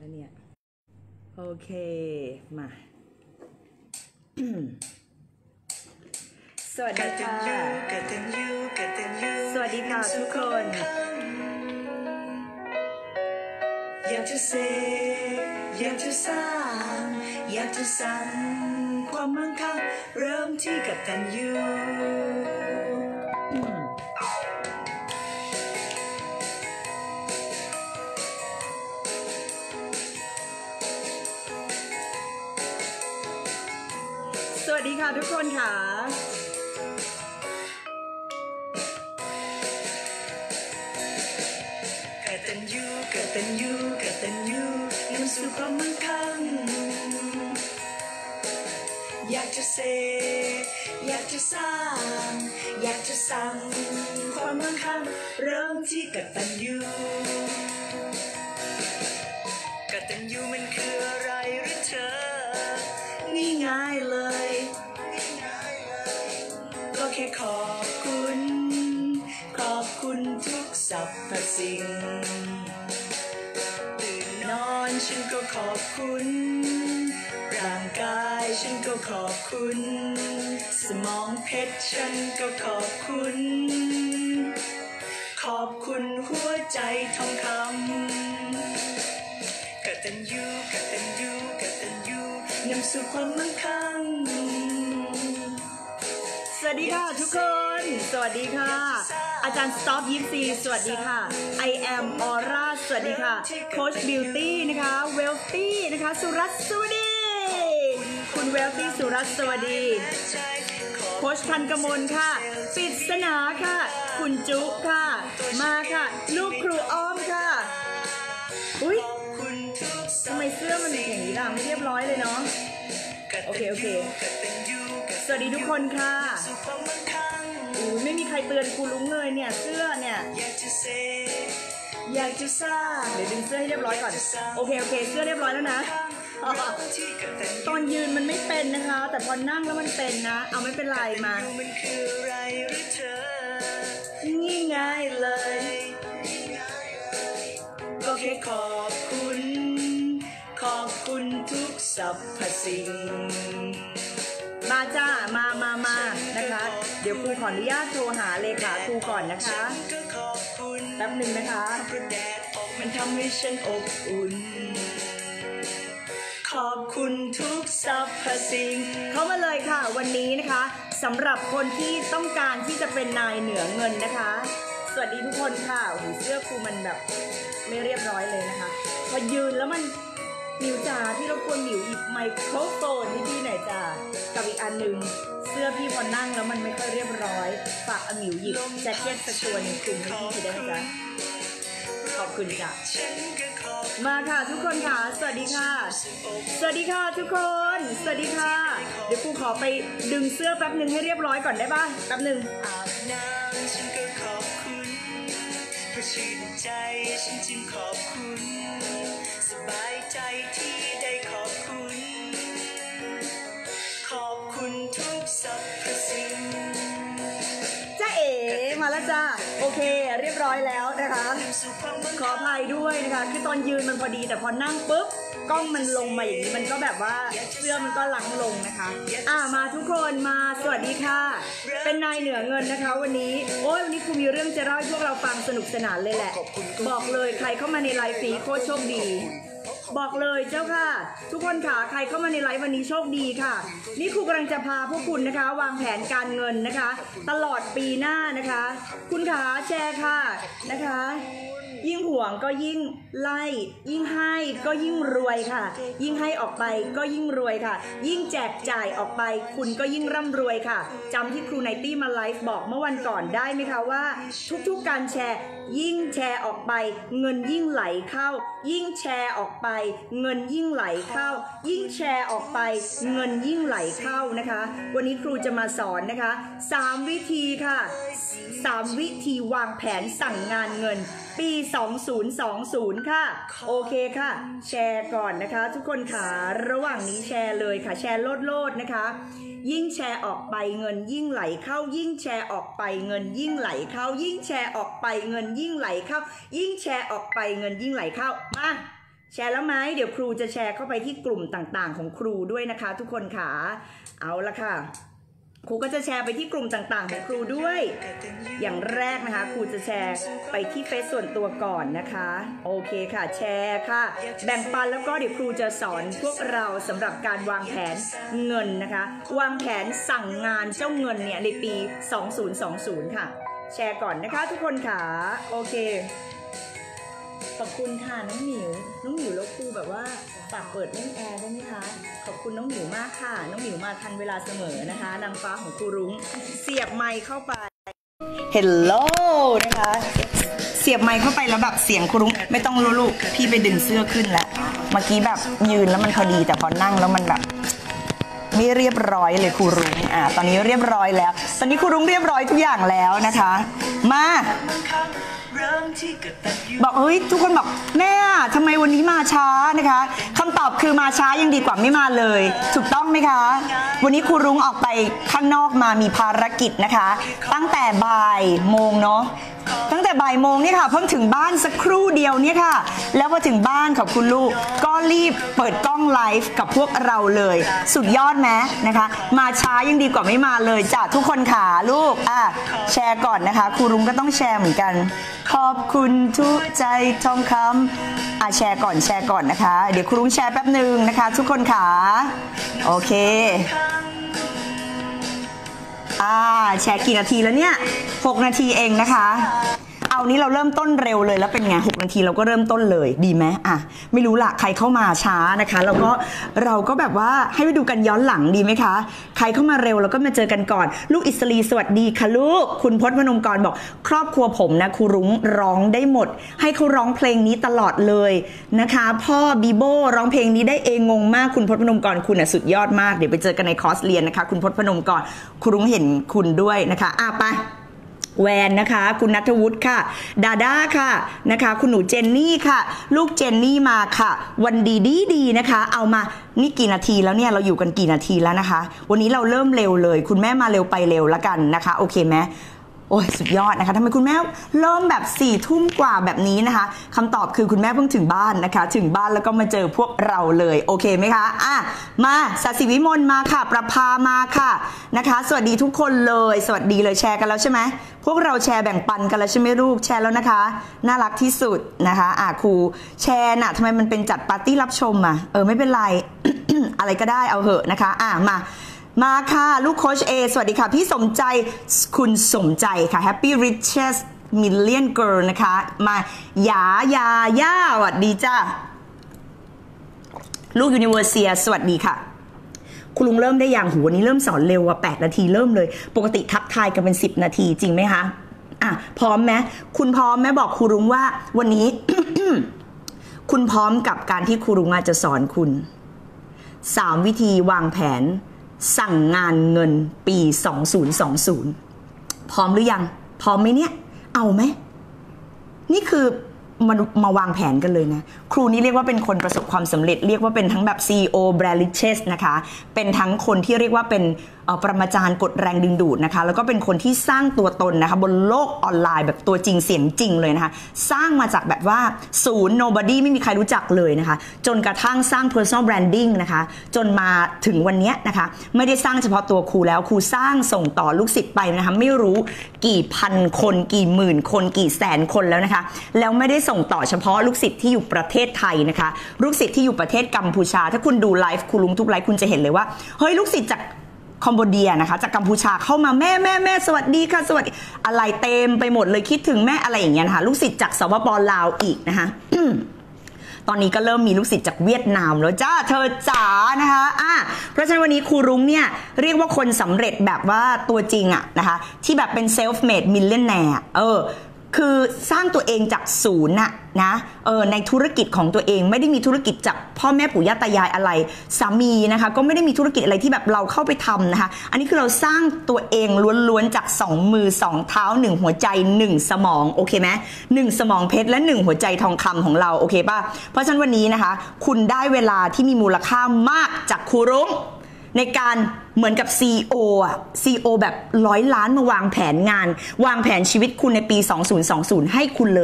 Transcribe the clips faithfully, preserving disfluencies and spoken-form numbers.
แล้วเนี่ยโอเคมาสวัสดีค่ะสวัสดีค่ะทุกคนอยากจะเสกอยากจะสร้างอยากจะสร้างความมั่งคั่งเริ่มที่กตัญญูสวัสดีค่ะทุกคนค่ะกตัญญูกตัญญูกตัญญูนำสู่ความมั่งคั่งอยากจะเสกอยากจะสร้างอยากจะสร้างความมั่งคั่งเริ่มที่กตัญญูกตัญญูมันคืออะไรหรือเธอนี่ง่ายเลยก็แค่ขอบคุณขอบคุณทุกสรรพสิ่งตื่นนอนฉันก็ขอบคุณร่างกายฉันก็ขอบคุณสมองเพชรฉันก็ขอบคุณขอบคุณหัวใจทองคำกตัญญูกตัญญูกตัญญูนำสู่ความมั่งคั่งสวัสดีค่ะทุกคนสวัสดีค่ะอาจารย์สต็อปยิปซีสวัสดีค่ะ I am Aura สวัสดีค่ะโค้ชบิวตี้นะคะเวลตี้นะคะสุรัตน์สวัสดีคุณเวลตี้สุรัตน์สวัสดีโค้ชทันกมลค่ะปริศนาค่ะคุณจุค่ะมาค่ะลูกครูอ้อมค่ะอุ๊ยทำไมเสื้อมันอย่างนี้ล่ะไม่เรียบร้อยเลยเนาะโอเคโอเคสวัสดีทุกคนค่ะอู้ไม่มีใครเตือนครูลุงเลยเนี่ยเสื้อเนี่ยอยากจะสร้างเดี๋ยวดึงเสื้อให้เรียบร้อยก่อนโอเคโอเคเสื้อเรียบร้อยแล้วนะตอนยืนมันไม่เป็นนะคะแต่พอนั่งแล้วมันเป็นนะเอาไม่เป็นไรมานี่ง่ายเลยก็แค่ขอบคุณขอบคุณทุกสรรพสิ่งมาจ้ามามามานะคะเดี๋ยวครูขออนุญาตโทรหาเลขาครูก่อนนะคะแป๊บหนึ่งนะคะมันทำให้ฉันอบอุ่นขอบคุณทุกสรรพสิ่งเข้ามาเลยค่ะวันนี้นะคะสำหรับคนที่ต้องการที่จะเป็นนายเหนือเงินนะคะสวัสดีทุกคนค่ะหูเสื้อครูมันแบบไม่เรียบร้อยเลยนะคะพอยืนแล้วมันหมิวจ๋าที่เราควรหมิวหยิบไมโครโฟนให้พี่หน่อยจ้ากับอีกอันหนึ่งเสื้อพี่พอนั่งแล้วมันไม่ค่อยเรียบร้อยฝากเอาหมิวหยิบแจ็คเก็ตสักตัวหนึ่งคลุมให้พี่ได้ไหมจ๊ะขอบคุณจ้ะมาค่ะทุกคนค่ะสวัสดีค่ะสวัสดีค่ะทุกคนสวัสดีค่ะเดี๋ยวครูขอไปดึงเสื้อแป๊บหนึ่งให้เรียบร้อยก่อนได้ป่ะแป๊บหนึ่งอาบน้ำฉันก็ขอบคุณเพราะชื่นใจฉันจึงขอบคุณสบายใจที่ได้ขอบคุณขอบคุณทุกสรรพสิ่งจ้าเอ๋มาแล้วจ้าโอเคเรียบร้อยแล้วนะคะขออภัยด้วยนะคะคือตอนยืนมันพอดีแต่พอนั่งปุ๊บกล้องมันลงมาอย่างนี้มันก็แบบว่าเสื้อมันก็ลังลงนะคะอ่ามาทุกคนมาสวัสดีค่ะเป็นนายเหนือเงินนะคะวันนี้โอ้ยวันนี้ครูมีเรื่องจะเล่าให้พวกเราฟังสนุกสนานเลยแหละบอกเลยใครเข้ามาในไลฟ์ฟรีโคตรโชคดีบอกเลยเจ้าค่ะทุกคนค่ะใครเข้ามาในไลฟ์วันนี้โชคดีค่ะนี่ครูกำลังจะพาพวกคุณนะคะวางแผนการเงินนะคะตลอดปีหน้านะคะคุณขาแชร์ค่ะนะคะยิ่งห่วงก็ยิ่งไล่ยิ่งให้ก็ยิ่งรวยค่ะยิ่งให้ออกไปก็ยิ่งรวยค่ะยิ่งแจกจ่ายออกไปคุณก็ยิ่งร่ำรวยค่ะจำที่ครูไนตี้มาไลฟ์บอกเมื่อวันก่อนได้ไหมคะว่าทุกๆการแชร์ยิ่งแชร์ออกไปเงินยิ่งไหลเข้ายิ่งแชร์ออกไปเงินยิ่งไหลเข้ายิ่งแชร์ออกไปเงินยิ่งไหลเข้านะคะวันนี้ครูจะมาสอนนะคะสามวิธีค่ะสามวิธีวางแผนสั่งงานเงินปีสองพันยี่สิบค่ะโอเคค่ะแชร์ก่อนนะคะทุกคนค่ะระหว่างนี้แชร์เลยค่ะแชร์โลดๆนะคะยิ่งแชร์ออกไปเงินยิ่งไหลเข้ายิ่งแชร์ออกไปเงินยิ่งไหลเข้ายิ่งแชร์ออกไปเงินยิ่งไหลเข้ายิ่งแชร์ออกไปเงินยิ่งไหลเข้ามาแชร์แล้วไหมเดี๋ยวครูจะแชร์เข้าไปที่กลุ่มต่างๆของครูด้วยนะคะทุกคนค่ะเอาละค่ะครูก็จะแชร์ไปที่กลุ่มต่างๆของครูด้วยอย่างแรกนะคะครูจะแชร์ไปที่เฟซส่วนตัวก่อนนะคะโอเคค่ะแชร์ค่ะแบ่งปันแล้วก็เดี๋ยวครูจะสอนพวกเราสำหรับการวางแผนเงินนะคะวางแผนสั่งงานเจ้าเงินเนี่ยในปีสองพันยี่สิบค่ะแชร์ก่อนนะคะทุกคนค่ะโอเคขอบคุณค่ะน้องหมิวน้องหมิวแล้วครูแบบว่าฝากเปิดเล่นแอร์ได้ไหมคะขอบคุณน้องหมิวมากค่ะน้องหมิวมาทันเวลาเสมอนะคะนางฟ้าของครูรุ้งเสียบไมค์เข้าไป Hello นะคะเสียบไมค์เข้าไปแล้วแบบเสียงครูรุ้งไม่ต้องรู้ลูกพี่ไปดึงเสื้อขึ้นแล้วเมื่อกี้แบบยืนแล้วมันพอดีแต่พอนั่งแล้วมันแบบไม่เรียบร้อยเลยครูรุ้งอ่ะตอนนี้เรียบร้อยแล้วตอนนี้ครูรุ้งเรียบร้อยทุกอย่างแล้วนะคะมาบอกเฮ้ยทุกคนบอกแม่ทำไมวันนี้มาช้านะคะคำตอบคือมาช้ายังดีกว่าไม่มาเลยถูกต้องไหมคะวันนี้ครูรุ้งออกไปข้างนอกมามีภารกิจนะคะตั้งแต่บ่ายโมงเนาะตั้งแต่บ่ายโมงนี่ค่ะเพิ่งถึงบ้านสักครู่เดียวเนี่ยค่ะแล้วพอถึงบ้านขอบคุณลูกก็รีบเปิดกล้องไลฟ์กับพวกเราเลยสุดยอดไหมนะคะมาช้ายังดีกว่าไม่มาเลยจ้ะทุกคนขาลูกอ่ะแชร์ก่อนนะคะครูรุ้งก็ต้องแชร์เหมือนกันขอบคุณทุกใจทองคำอ่ะแชร์ก่อนแชร์ก่อนนะคะเดี๋ยวครูรุ้งแชร์แป๊บหนึ่งนะคะทุกคนขาโอเคอ่าแชร์กี่นาทีแล้วเนี่ยหกนาทีเองนะคะเอานี้เราเริ่มต้นเร็วเลยแล้วเป็นไงหกนาทีเราก็เริ่มต้นเลยดีไหมอ่ะไม่รู้ล่ะใครเข้ามาช้านะคะแล้วก็เราก็แบบว่าให้ไปดูกันย้อนหลังดีไหมคะใครเข้ามาเร็วเราก็มาเจอกันก่อนลูกอิสรีสวัสดีค่ะลูกคุณพจน์พนมกรบอกครอบครัวผมนะครูรุ้งร้องได้หมดให้เขาร้องเพลงนี้ตลอดเลยนะคะพ่อบีโบร้องเพลงนี้ได้เองงงมากคุณพจน์พนมกรคุณอ่ะสุดยอดมากเดี๋ยวไปเจอกันในคอร์สเรียนนะคะคุณพจน์พนมกรครูรุ้งเห็นคุณด้วยนะคะอ่ะไปแวนนะคะคุณณัฐวุฒิค่ะดาด้าค่ะนะคะคุณหนูเจนนี่ค่ะลูกเจนนี่มาค่ะวันดีดีดีนะคะเอามานี่กี่นาทีแล้วเนี่ยเราอยู่กันกี่นาทีแล้วนะคะวันนี้เราเริ่มเร็วเลยคุณแม่มาเร็วไปเร็วละกันนะคะโอเคไหมโอ้ยสุดยอดนะคะทำไมคุณแม่เริ่มแบบสี่ทุ่มกว่าแบบนี้นะคะคำตอบคือคุณแม่เพิ่งถึงบ้านนะคะถึงบ้านแล้วก็มาเจอพวกเราเลยโอเคไหมคะอ่ะมาศศิวิมลมาค่ะประภามาค่ะนะคะสวัสดีทุกคนเลยสวัสดีเลยแชร์กันแล้วใช่ไหมพวกเราแชร์แบ่งปันกันแล้วใช่ไหมลูกแชร์แล้วนะคะน่ารักที่สุดนะคะอ่ะครูแชร์น่ะทำไมมันเป็นจัดปาร์ตี้รับชมอ่ะเออไม่เป็นไร อะไรก็ได้เอาเหอะนะคะอ่ะมามาค่ะลูกโค้ชเอสวัสดีค่ะพี่สมใจคุณสมใจค่ะ Happy Riches Million Girl นะคะมาหยาหยาย่าสวัสดีจ้าลูกยูนิเวอร์เซียสวัสดีค่ะคุณลุงเริ่มได้อย่างหูวันนี้เริ่มสอนเร็วอ่ะแปดนาทีเริ่มเลยปกติทักทายกันเป็นสิบนาทีจริงไหมคะอ่ะพร้อมไหมคุณพร้อมไหมบอกครูรุ้งว่าวันนี้ คุณพร้อมกับการที่ครูรุ้งจะสอนคุณสามวิธีวางแผนสั่งงานเงินปีสองพันยี่สิบพร้อมหรือยังพร้อมไหมเนี่ยเอาไหมนี่คือมามาวางแผนกันเลยนะครูนี้เรียกว่าเป็นคนประสบความสำเร็จเรียกว่าเป็นทั้งแบบ ซี อี โอ แบรนด์ Riches นะคะเป็นทั้งคนที่เรียกว่าเป็นปรมาจารย์กดแรงดึงดูดนะคะแล้วก็เป็นคนที่สร้างตัวตนนะคะบนโลกออนไลน์แบบตัวจริงเสียงจริงเลยนะคะสร้างมาจากแบบว่าศูนย์ nobody ไม่มีใครรู้จักเลยนะคะจนกระทั่งสร้าง personal branding นะคะจนมาถึงวันนี้นะคะไม่ได้สร้างเฉพาะตัวครูแล้วครูสร้างส่งต่อลูกศิษย์ไปนะคะไม่รู้กี่พันคนกี่หมื่นคนกี่แสนคนแล้วนะคะแล้วไม่ได้ส่งต่อเฉพาะลูกศิษย์ที่อยู่ประเทศไทยนะคะลูกศิษย์ที่อยู่ประเทศกัมพูชาถ้าคุณดูไลฟ์ครูลุงทุกไลฟ์คุณจะเห็นเลยว่าเฮ้ยลูกศิษย์จากคอมโบเดียนะคะจากกัมพูชาเข้ามาแม่แม่แม่สวัสดีค่ะสวัสดีอะไรเต็มไปหมดเลยคิดถึงแม่อะไรอย่างเงี้ยนะคะลูกศิษย์จากสปป.ลาวอีกนะคะ ตอนนี้ก็เริ่มมีลูกศิษย์จากเวียดนามแล้วจ้าเธอจ๋านะคะอ่ะเพราะฉะนั้นวันนี้ครูรุ้งเนี่ยเรียกว่าคนสำเร็จแบบว่าตัวจริงอะนะคะที่แบบเป็น self made millionaire เออคือสร้างตัวเองจากศูนย์น่ะนะเออในธุรกิจของตัวเองไม่ได้มีธุรกิจจากพ่อแม่ปู่ย่าตายายอะไรสามีนะคะก็ไม่ได้มีธุรกิจอะไรที่แบบเราเข้าไปทำนะคะอันนี้คือเราสร้างตัวเองล้วนๆจากสองมือสองเท้าหนึ่งหัวใจหนึ่งสมองโอเคไหมหนึ่งสมองเพชรและหนึ่งหัวใจทองคำของเราโอเคป่ะเพราะฉะนั้นวันนี้นะคะคุณได้เวลาที่มีมูลค่ามากจากครูรุ้งในการเหมือนกับ ซี อี โอ อ่ะ ซี อี โอ แบบร้อยล้านมาวางแผนงานวางแผนชีวิตคุณในปีสองพันยี่สิบให้คุณเลยอ่ะ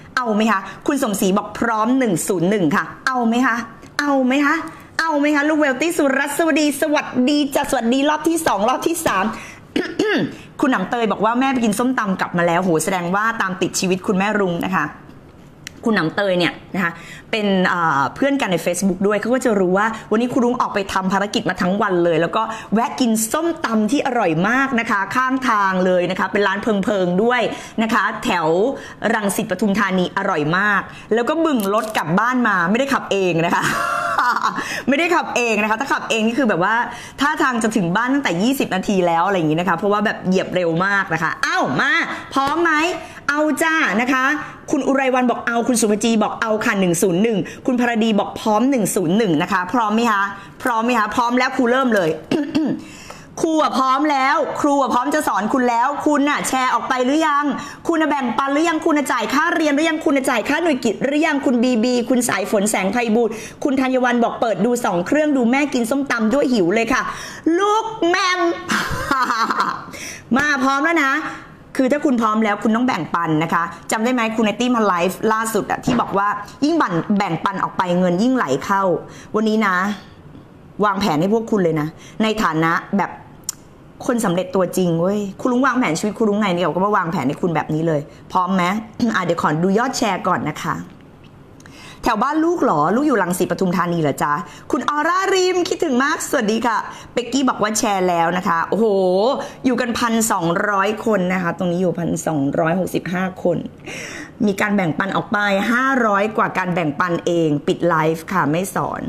เอาไหมคะคุณสมศรีบอกพร้อมหนึ่งศูนย์หนึ่งค่ะเอาไหมคะเอาไหมคะเอาไหมคะลูกเวลตี้สุรัตน์สวัสดีสวัสดีจะสวัสดีรอบที่สองรอบที่สาม คุณหนำเตยบอกว่าแม่ไปกินส้มตำกลับมาแล้วโหแสดงว่าตามติดชีวิตคุณแม่รุ้งนะคะคุณหนำเตยเนี่ยนะคะเป็นเพื่อนกันใน Facebook ด้วยเขาก็จะรู้ว่าวันนี้คุณรุ้งออกไปทำภารกิจมาทั้งวันเลยแล้วก็แวะกินส้มตำที่อร่อยมากนะคะข้างทางเลยนะคะเป็นร้านเพิงๆด้วยนะคะแถวรังสิตปทุมธานีอร่อยมากแล้วก็บึ่งรถกลับบ้านมาไม่ได้ขับเองนะคะ ไม่ได้ขับเองนะคะถ้าขับเองนี่คือแบบว่าท่าทางจะถึงบ้านตั้งแต่ยี่สิบนาทีแล้วอะไรอย่างนี้นะคะเพราะว่าแบบเหยียบเร็วมากนะคะเอ้ามาพร้อมไหมเอาจ้านะคะคุณอุไรวันบอกเอาคุณสุภจีบอกเอาค่ะหนึ่งศูนย์หนึ่งคุณพรดีบอกพร้อมหนึ่งศูนย์หนึ่งนะคะพร้อมไหมคะพร้อมไหมคะพร้อมแล้วครูเริ่มเลย ครูอะพร้อมแล้วครูอะพร้อมจะสอนคุณแล้วคุณอะแชร์ออกไปหรือยังคุณอะแบ่งปันหรือยังคุณอะจ่ายค่าเรียนหรือยังคุณอะจ่ายค่าหน่วยกิจหรือยังคุณบีบีคุณสายฝนแสงไพบูลย์คุณธัญวัลย์บอกเปิดดูสองเครื่องดูแม่กินส้มตำด้วยหิวเลยค่ะลูกแมม มาพร้อมแล้วนะคือถ้าคุณพร้อมแล้วคุณต้องแบ่งปันนะคะจำได้ไหมคุณไนตี้มาไลฟ์ล่าสุดอะที่บอกว่ายิ่งบั่นแบ่งปันออกไปเงินยิ่งไหลเข้าวันนี้นะวางแผนให้พวกคุณเลยนะในฐานะแบบคนสำเร็จตัวจริงเว้ยคุณลุงวางแผนชีวิตคุณลุงไงเนี่ยก็มาวางแผนให้คุณแบบนี้เลยพร้อมไหม อ่ะเดี๋ยวขอดูยอดแชร์ก่อนนะคะแถวบ้านลูกหรอลูกอยู่รังสิตปทุมธานีเหรอจ๊ะคุณออร่าริมคิดถึงมากสวัสดีค่ะเป็กกี้บอกว่าแชร์แล้วนะคะโอ้โหอยู่กันพันสองร้อยคนนะคะตรงนี้อยู่พันสองร้อยหกสิบห้าคนมีการแบ่งปันออกไปห้าร้อยกว่าการแบ่งปันเองปิดไลฟ์ค่ะไม่สอน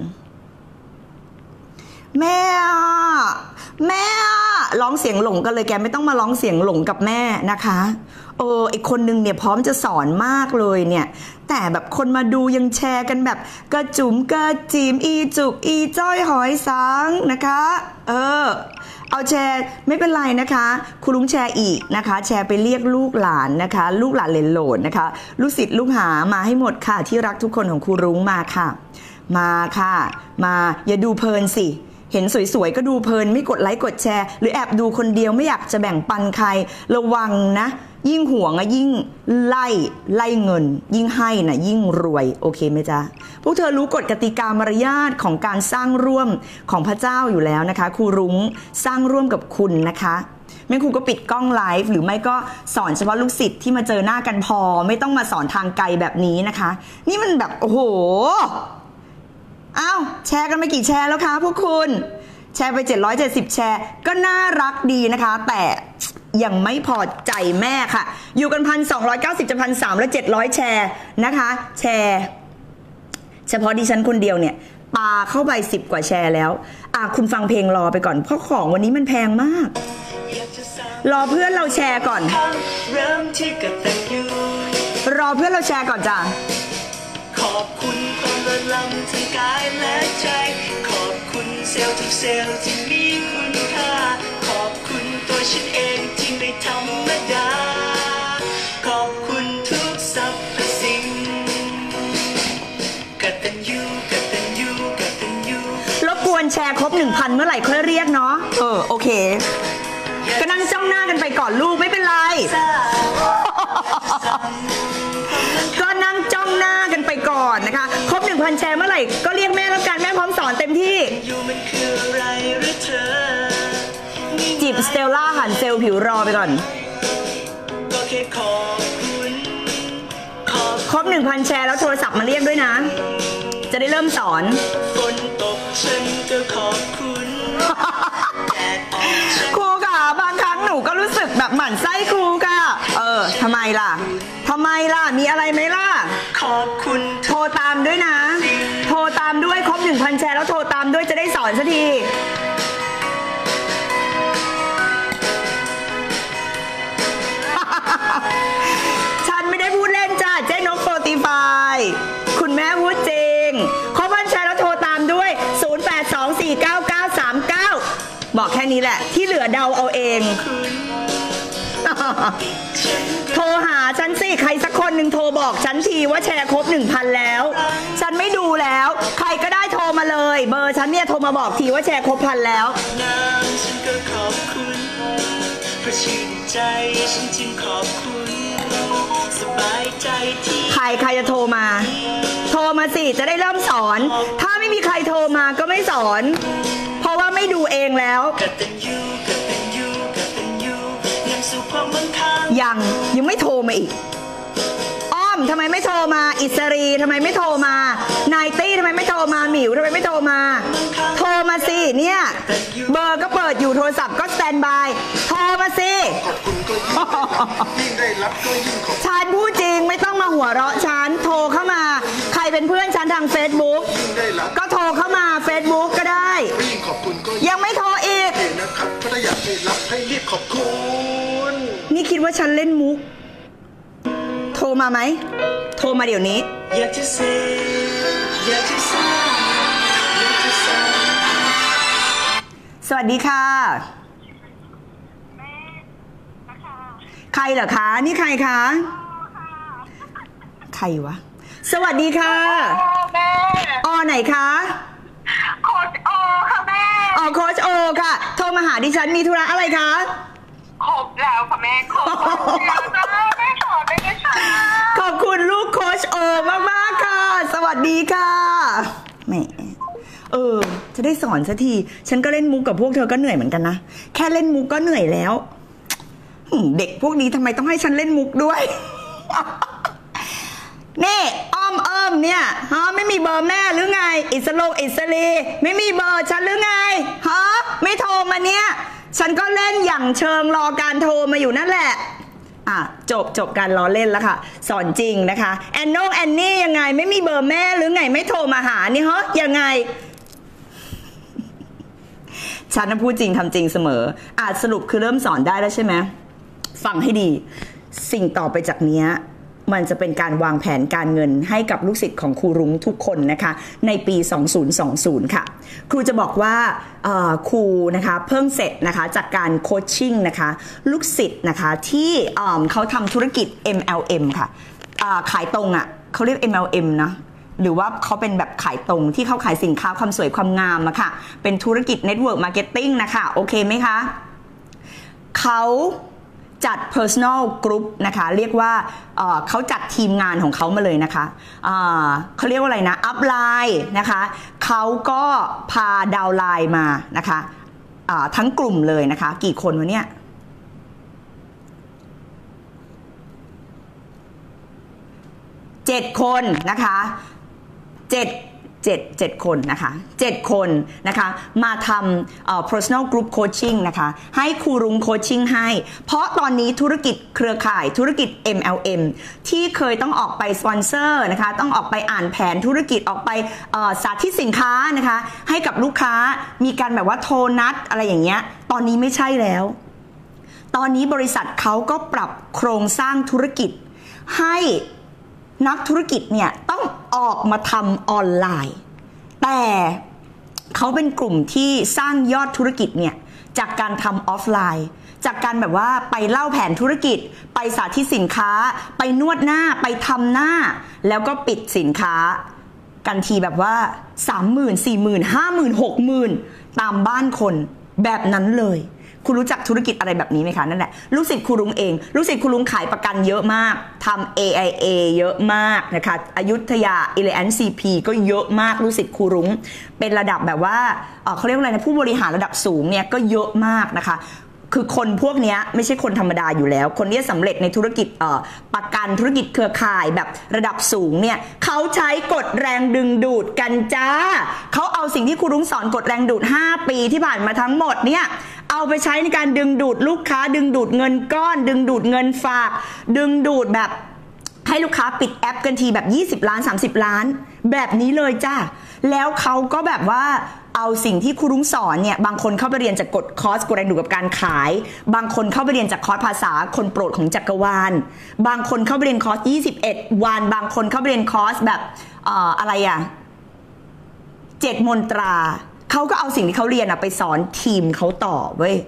แม่แม่ร้องเสียงหลงกันเลยแกไม่ต้องมาร้องเสียงหลงกับแม่นะคะเออไอคนนึงเนี่ยพร้อมจะสอนมากเลยเนี่ยแต่แบบคนมาดูยังแชร์กันแบบกระจุ๋มกระจิ๋มอีจุกอีจ้อยหอยสังนะคะเออเอาแชร์ไม่เป็นไรนะคะคุณลุงแชร์อีกนะคะแชร์ไปเรียกลูกหลานนะคะลูกหลานเหลนโหลดนะคะลูกศิษย์ลูกหามาให้หมดค่ะที่รักทุกคนของครูรุ้งมาค่ะมาค่ะมาอย่าดูเพลินสิเห็นสวยๆก็ดูเพลินไม่กดไลค์กดแชร์หรือแอบดูคนเดียวไม่อยากจะแบ่งปันใครระวังนะยิ่งห่วงอะยิ่งไล่ไล่เงินยิ่งให้นะยิ่งรวยโอเคไหมจ๊ะพวกเธอรู้กฎกติกามารยาทของการสร้างร่วมของพระเจ้าอยู่แล้วนะคะครูรุ้งสร้างร่วมกับคุณนะคะแม่ครูก็ปิดกล้องไลฟ์หรือไม่ก็สอนเฉพาะลูกศิษย์ที่มาเจอหน้ากันพอไม่ต้องมาสอนทางไกลแบบนี้นะคะนี่มันแบบโอ้โหอ้าวแชร์กันไปกี่แชร์แล้วคะพวกคุณแชร์ไปเจ็ดร้อยเจ็ดสิบแชร์ก็น่ารักดีนะคะแต่ยังไม่พอใจแม่ค่ะอยู่กันพันสองร้อยเก้าสิบจะพันสามแล้วเจ็ดร้อยแชร์นะคะแชร์เฉพาะดิฉันคนเดียวเนี่ยปาเข้าไปสิบกว่าแชร์แล้วอ่ะคุณฟังเพลงรอไปก่อนเพราะของวันนี้มันแพงมากรอเพื่อนเราแชร์ก่อนรอเพื่อนเราแชร์ก่อนจ้ะขอบคุณความเลิศล้ำทั้งกายและใจขอบคุณเซลล์ทุกเซลล์ที่มีคุณค่าขอบคุณตัวฉันเองที่ไม่ธรรมดาขอบคุณทุกสรรพสิ่งกตัญญูกตัญญูกตัญญูรบกวนแชร์ครบ หนึ่งพัน เมื่อไหร่ค่อยเรียกเนาะเออโอเคก็นั่งจ้องหน้ากันไปก่อนลูกไม่เป็นไรก็นั่งจ้องหน้ากันไปก่อนนะคะครบ หนึ่งพัน แชร์เมื่อไหร่ก็เรียกแม่แล้วกันแม่พร้อมสอนเต็มที่จีบสเตลล่าหันเซลผิวรอไปก่อนครบ หนึ่งพัน แชร์แล้วโทรศัพท์มาเรียกด้วยนะจะได้เริ่มสอนฝนตกฉันก็ขอบคุณครูค่ะบางครั้งหนูก็รู้สึกแบบหมั่นไส้ครูค่ะเออทำไมล่ะทำไมล่ะมีอะไรไหมล่ะขอบคุณโทรตามด้วยนะโทรตามด้วยครบ หนึ่งพัน แชร์แล้วโทรตามด้วยจะได้สอนสักทีฉันไม่ได้พูดเล่นจ้าเจ๊นกโฟร์ตีไฟคุณแม่พูดจริงครบ หนึ่งพัน แชร์แล้วโทรตามด้วยศูนย์ แปด สอง สี่ เก้า เก้า สาม เก้าบอกแค่นี้แหละที่เหลือเดาเอาเองโทรหาฉันสิใครสักคนหนึ่งโทรบอกฉันทีว่าแชร์ครบ หนึ่งพัน แล้วฉันไม่ดูแล้วใครก็ได้โทรมาเลยเบอร์ฉันเนี่ยโทรมาบอกทีว่าแชร์ครบพันแล้วฉันก็ขอบคุณเพราะชื่นใจฉันจึงขอบคุณสบายใจที่ใครใครจะโทรมา โทรมาสิจะได้เริ่มสอน ถ้าไม่มีใครโทรมาก็ไม่สอน เพราะว่าไม่ดูเองแล้วกตัญญูกตัญญูกตัญญูนำสู่ความมั่งคั่งยังยังไม่โทรมาอีก อ้อมทำไมไม่โทรมา อิสรีทำไมไม่โทรมา นายตี้ทำไมไม่โทรมาหมิวทำไมไม่โทรมา โทรมาสิเนี่ยเบอร์ก็เปิดอยู่โทรศัพท์ก็สแตนบายโทรมาสิขอบคุณก็ยิ่งได้รับยิ่งได้รับก็ยิ่งขอบฉันพูดจริงไม่ต้องมาหัวเราะฉันโทรเข้ามา ใครเป็นเพื่อนฉันทาง Facebook ยิ่งได้รับก็โทรเข้ามา Facebook ก็ได้ยิ่งขอบคุณก็ยังไม่โทรอีกเองนะครับก็ถ้าอยากได้รับให้รีบขอบคุณนี่คิดว่าฉันเล่นมุก โทรมาไหม โทรมาเดี๋ยวนี้อยากจะเซอยากจะทราบอยากจะทราบสวัสดีค่ะ ใครเหรอคะ นี่ใครคะ ใครวะ สวัสดีค่ะแม่ออไหนคะโค้ชโอค่ะแม่อ๋อโค้ชโอค่ะ โทรมาหาดิฉันมีธุระอะไรคะครบแล้วค่ะแม่ครบแล้วจ้าแม่สอนได้ไหมคะขอบคุณลูกโค้ชโอมากๆค่ะ สวัสดีค่ะแหมเออ จะได้สอนสักที ฉันก็เล่นมุกกับพวกเธอก็เหนื่อยเหมือนกันนะ แค่เล่นมุกก็เหนื่อยแล้วหึเด็กพวกนี้ทำไมต้องให้ฉันเล่นมุกด้วย นี่อ้อมเอิมเนี่ยฮะไม่มีเบอร์แม่หรือไง อิสโลอิสลีไม่มีเบอร์ฉันหรือไงฮะไม่โทรมาเนี่ย ฉันก็เล่นอย่างเชิงรอการโทรมาอยู่นั่นแหละอ่ะจบจบการล้อเล่นแล้วค่ะ สอนจริงนะคะแอนโนแอนนี่ยังไงไม่มีเบอร์แม่หรือไงไม่โทรมาหานี่ฮะยังไง ฉันน่ะพูดจริงทำจริงเสมออาจสรุปคือเริ่มสอนได้แล้วใช่ไหมฟังให้ดี สิ่งต่อไปจากเนี้ยมันจะเป็นการวางแผนการเงินให้กับลูกศิษย์ของครูรุ้งทุกคนนะคะในปีสองพันยี่สิบค่ะครูจะบอกว่าครูนะคะเพิ่งเสร็จนะคะจากการโคชชิ่งนะคะลูกศิษย์นะคะที่เขาทำธุรกิจ เอ็ม แอล เอ็ม ค่ะขายตรงอ่ะเขาเรียก เอ็ม แอล เอ็ม นะหรือว่าเขาเป็นแบบขายตรงที่เขาขายสินค้าความสวยความงามอะค่ะเป็นธุรกิจ Network Marketing นะคะโอเคไหมคะเขาจัด personal group นะคะเรียกว่าเอ่อเขาจัดทีมงานของเขามาเลยนะคะเอ่อเขาเรียกว่าอะไรนะ อัพไลน์นะคะเขาก็พาดาวน์ไลน์มานะคะอ่าทั้งกลุ่มเลยนะคะกี่คนวะเนี่ยเจ็ดคนนะคะเจ็ดเจ็ด เจ็ดคนนะคะเจ็ดคนนะคะมาทำเอ่อ personal group coaching นะคะให้ครูรุ้งโคชชิ่งให้เพราะตอนนี้ธุรกิจเครือข่ายธุรกิจ เอ็ม แอล เอ็ม ที่เคยต้องออกไปสปอนเซอร์นะคะต้องออกไปอ่านแผนธุรกิจออกไปเอ่อสาธิตสินค้านะคะให้กับลูกค้ามีการแบบว่าโทรนัดอะไรอย่างเงี้ยตอนนี้ไม่ใช่แล้วตอนนี้บริษัทเขาก็ปรับโครงสร้างธุรกิจให้นักธุรกิจเนี่ยต้องออกมาทำออนไลน์แต่เขาเป็นกลุ่มที่สร้างยอดธุรกิจเนี่ยจากการทำออฟไลน์จากการแบบว่าไปเล่าแผนธุรกิจไปสาธิตสินค้าไปนวดหน้าไปทำหน้าแล้วก็ปิดสินค้ากันทีแบบว่า สามหมื่น สี่หมื่น ห้าหมื่น หกหมื่น ตามบ้านคนแบบนั้นเลยคุณรู้จักธุรกิจอะไรแบบนี้ไหมคะนั่นแหละลูกศิษย์ครูรุ้งเองลูกศิษย์ครูรุ้งขายประกันเยอะมากทำ เอ ไอ เอ เยอะมากนะคะอยุธยา เอ แอล ซี พี ก็เยอะมากลูกศิษย์ครูรุ้งเป็นระดับแบบว่าเอ่อเขาเรียกว่าอะไรนะผู้บริหารระดับสูงเนี่ยก็เยอะมากนะคะคือคนพวกนี้ไม่ใช่คนธรรมดาอยู่แล้วคนที่สำเร็จในธุรกิจเอ่อประกันธุรกิจเครือข่ายแบบระดับสูงเนี่ยเขาใช้กฎแรงดึงดูดกันจ้าเขาเอาสิ่งที่ครูรุ้งสอนกฎแรงดูดห้าปีที่ผ่านมาทั้งหมดเนี่ยเอาไปใช้ในการดึงดูดลูกค้าดึงดูดเงินก้อนดึงดูดเงินฝากดึงดูดแบบให้ลูกค้าปิดแอปกันทีแบบยี่สิบล้านสามสิบล้านแบบนี้เลยจ้าแล้วเขาก็แบบว่าเอาสิ่งที่ครูรุ้งสอนเนี่ยบางคนเข้าไปเรียนจากกฎคอร์สกฎแรงดูดกับการขายบางคนเข้าไปเรียนจากคอร์สภาษาคนโปรดของจักรวาลบางคนเข้าไปเรียนคอร์สยี่สิบเอ็ดวันบางคนเข้าไปเรียนคอร์สแบบเอ่ออะไรอ่ะเจ็ดมนตราเขาก็เอาสิ่งที่เขาเรียนไปสอนทีมเขาต่อเว้ย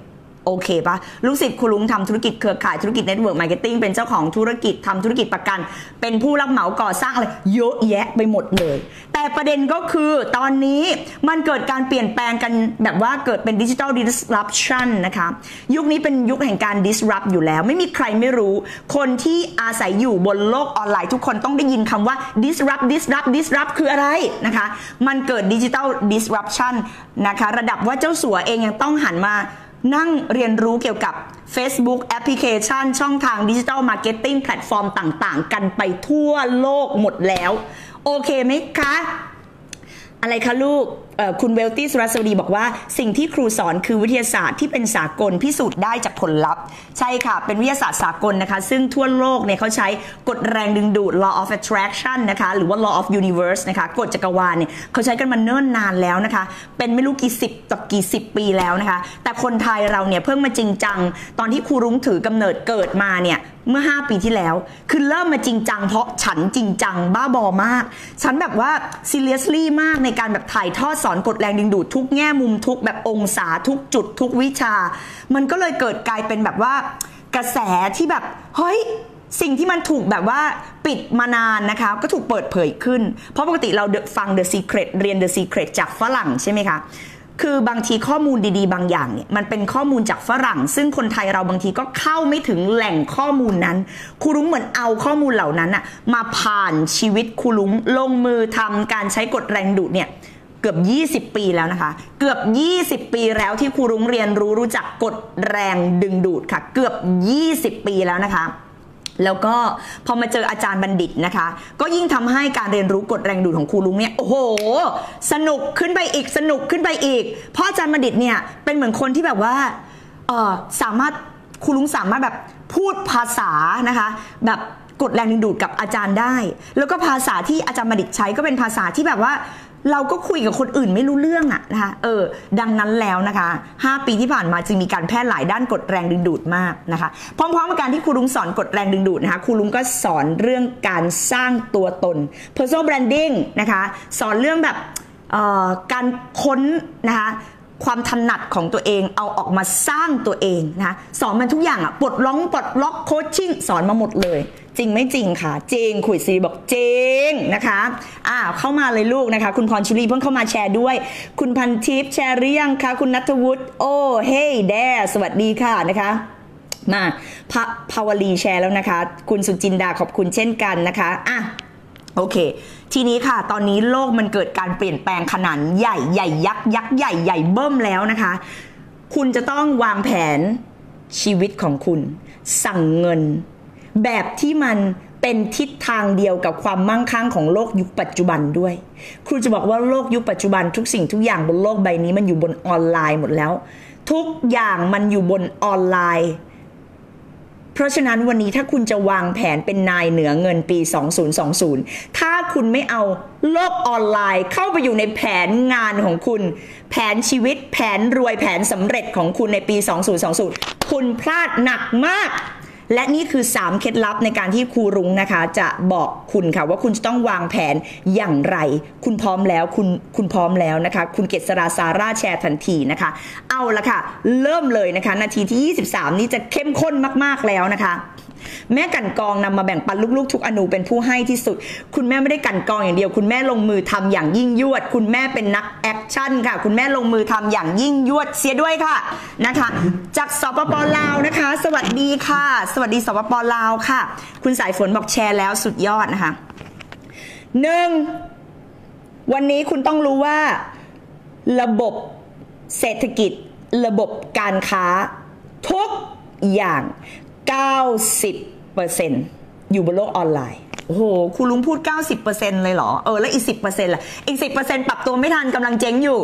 โอเคปะลูกศิษย์ครูลุงทำธุรกิจเครือข่ายธุรกิจเน็ตเวิร์กมาร์เก็ตติ้งเป็นเจ้าของธุรกิจทำธุรกิจประกันเป็นผู้รับเหมาก่อสร้างอะไรเยอะแยะไปหมดเลยแต่ประเด็นก็คือตอนนี้มันเกิดการเปลี่ยนแปลงกันแบบว่าเกิดเป็นดิจิทัล disruption นะคะยุคนี้เป็นยุคแห่งการ disrupt อยู่แล้วไม่มีใครไม่รู้คนที่อาศัยอยู่บนโลกออนไลน์ทุกคนต้องได้ยินคำว่า disrupt disrupt disrupt คืออะไรนะคะมันเกิดดิจิทัล disruption นะคะระดับว่าเจ้าสัวเองยังต้องหันมานั่งเรียนรู้เกี่ยวกับ Facebook แอปพลิเคชันช่องทางดิจิทัลมาร์เก็ตติ้งแพลตฟอร์มต่างๆกันไปทั่วโลกหมดแล้วโอเคไหมคะอะไรคะลูกคุณเวลตี้สุรสวดีบอกว่าสิ่งที่ครูสอนคือวิทยาศาสตร์ที่เป็นสากลพิสูจน์ได้จากผลลัพธ์ใช่ค่ะเป็นวิทยาศาสตร์สากลนะคะซึ่งทั่วโลกเนี่ยเขาใช้กฎแรงดึงดูด law of attraction นะคะหรือว่า law of universe นะคะกฎจักรวาลเนี่ยเขาใช้กันมาเนิ่นนานแล้วนะคะเป็นไม่รู้กี่สิบต่อกี่สิบปีแล้วนะคะแต่คนไทยเราเนี่ยเพิ่งมาจริงจังตอนที่ครูรุ้งถือกำเนิดเกิดมาเนี่ยเมื่อห้าปีที่แล้วคือเริ่มมาจริงจังเพราะฉันจริงจังบ้าบอมากฉันแบบว่า seriously มากในการแบบถ่ายทอดสอนกฎแรงดึงดูดทุกแง่มุมทุกแบบองศาทุกจุดทุกวิชามันก็เลยเกิดกลายเป็นแบบว่ากระแสที่แบบเฮ้ยสิ่งที่มันถูกแบบว่าปิดมานานนะคะก็ถูกเปิดเผยขึ้นเพราะปกติเราฟัง The Secret เรียน The Secret จากฝรั่งใช่ไหมคะคือบางทีข้อมูลดีๆบางอย่างเนี่ยมันเป็นข้อมูลจากฝรั่งซึ่งคนไทยเราบางทีก็เข้าไม่ถึงแหล่งข้อมูลนั้นครูรุ้งเหมือนเอาข้อมูลเหล่านั้นอะมาผ่านชีวิตครูรุ้งลงมือทำการใช้กฎแรงดูดเนี่ยเกือบยี่สิบปีแล้วนะคะเกือบยี่สิบปีแล้วที่ครูรุ้งเรียนรู้รู้จักกฎแรงดึงดูดค่ะเกือบยี่สิบปีแล้วนะคะแล้วก็พอมาเจออาจารย์บัณฑิตนะคะก็ยิ่งทำให้การเรียนรู้กฎแรงดูดของครูลุงเนี่ยโอ้โหสนุกขึ้นไปอีกสนุกขึ้นไปอีกเพราะอาจารย์บัณฑิตเนี่ยเป็นเหมือนคนที่แบบว่าเออสามารถครูลุงสามารถแบบพูดภาษานะคะแบบกฎแรงดึงดูดกับอาจารย์ได้แล้วก็ภาษาที่อาจารย์บัณฑิตใช้ก็เป็นภาษาที่แบบว่าเราก็คุยกับคนอื่นไม่รู้เรื่องอะนะคะเออดังนั้นแล้วนะคะห้าปีที่ผ่านมาจึงมีการแพร่หลายด้านกฎแรงดึงดูดมากนะคะพร้อมๆกับการที่ครูลุงสอนกฎแรงดึงดูดนะคะครูลุงก็สอนเรื่องการสร้างตัวตน personal branding นะคะสอนเรื่องแบบเอ่อการค้นนะคะความถนัดของตัวเองเอาออกมาสร้างตัวเองนะคะสอนมันทุกอย่างอะปลดล็อกปลดล็อกโคชชิ่งสอนมาหมดเลยจริงไม่จริงค่ะจริงขุยซีบอกจริงนะคะอ่าเข้ามาเลยลูกนะคะคุณพรชุลีเพิ่งเข้ามาแชร์ด้วยคุณพันทิพย์แชร์หรือยังคะคุณณัฐวุฒิโอ้เฮ้ยแดสวัสดีค่ะนะคะมาพะภาวลีแชร์แล้วนะคะคุณสุจินดาขอบคุณเช่นกันนะคะอ่ะโอเคทีนี้ค่ะตอนนี้โลกมันเกิดการเปลี่ยนแปลงขนาดใหญ่ใหญ่ยักษ์ยักษ์ใหญ่ใหญ่เบิ้มแล้วนะคะคุณจะต้องวางแผนชีวิตของคุณสั่งเงินแบบที่มันเป็นทิศทางเดียวกับความมั่งคั่งของโลกยุคปัจจุบันด้วยครูจะบอกว่าโลกยุคปัจจุบันทุกสิ่งทุกอย่างบนโลกใบนี้มันอยู่บนออนไลน์หมดแล้วทุกอย่างมันอยู่บนออนไลน์เพราะฉะนั้นวันนี้ถ้าคุณจะวางแผนเป็นนายเหนือเงินปีสองพันยี่สิบถ้าคุณไม่เอาโลกออนไลน์เข้าไปอยู่ในแผนงานของคุณแผนชีวิตแผนรวยแผนสำเร็จของคุณในปีสองพันยี่สิบคุณพลาดหนักมากและนี่คือสามเคล็ดลับในการที่ครูรุ้งนะคะจะบอกคุณค่ะว่าคุณจะต้องวางแผนอย่างไรคุณพร้อมแล้วคุณคุณพร้อมแล้วนะคะคุณเกษราซาร่าแชร์ทันทีนะคะเอาละค่ะเริ่มเลยนะคะนาทีที่ยี่สิบสามนี้จะเข้มข้นมากๆแล้วนะคะแม่กั่นกรองนำมาแบ่งปันลูกๆทุกอนูเป็นผู้ให้ที่สุดคุณแม่ไม่ได้กั่นกรองอย่างเดียวคุณแม่ลงมือทำอย่างยิ่งยวดคุณแม่เป็นนักแอคชั่นค่ะคุณแม่ลงมือทำอย่างยิ่งยวดเสียด้วยค่ะนะคะจากสปป.ลาวนะคะสวัสดีค่ะสวัสดีสปป.ลาวค่ะคุณสายฝนบอกแชร์แล้วสุดยอดนะคะหนึ่งวันนี้คุณต้องรู้ว่าระบบเศรษฐกิจระบบการค้าทุกอย่างเก้าสิบเปอร์เซ็นต์ อยู่บนโลกออนไลน์โอ้โหครูลุงพูด เก้าสิบเปอร์เซ็นต์ เลยเหรอเออแล้วอีก สิบเปอร์เซ็นต์ ล่ะอีก สิบเปอร์เซ็นต์ ปรับตัวไม่ทันกำลังเจ๊งอยู่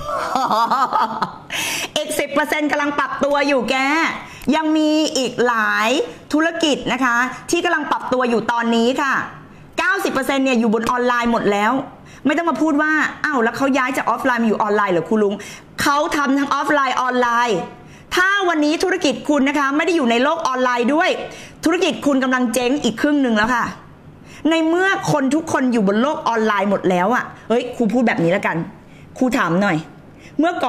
อีก สิบเปอร์เซ็นต์ กำลังปรับตัวอยู่แกยังมีอีกหลายธุรกิจนะคะที่กำลังปรับตัวอยู่ตอนนี้ค่ะ เก้าสิบเปอร์เซ็นต์ เนี่ยอยู่บนออนไลน์หมดแล้วไม่ต้องมาพูดว่าอ้าวแล้วเขาย้ายจากออฟไลน์มาอยู่ออนไลน์เหรอครูลุงเขาทำทั้งออฟไลน์ออนไลน์ถ้าวันนี้ธุรกิจคุณนะคะไม่ได้อยู่ในโลกออนไลน์ด้วยธุรกิจคุณกำลังเจ๊งอีกครึ่งหนึ่งแล้วค่ะในเมื่อคนทุกคนอยู่บนโลกออนไลน์หมดแล้วอ่ะเฮ้ยครูพูดแบบนี้แล้วกันครูถามหน่อยเมื่อก่อนอ่ะ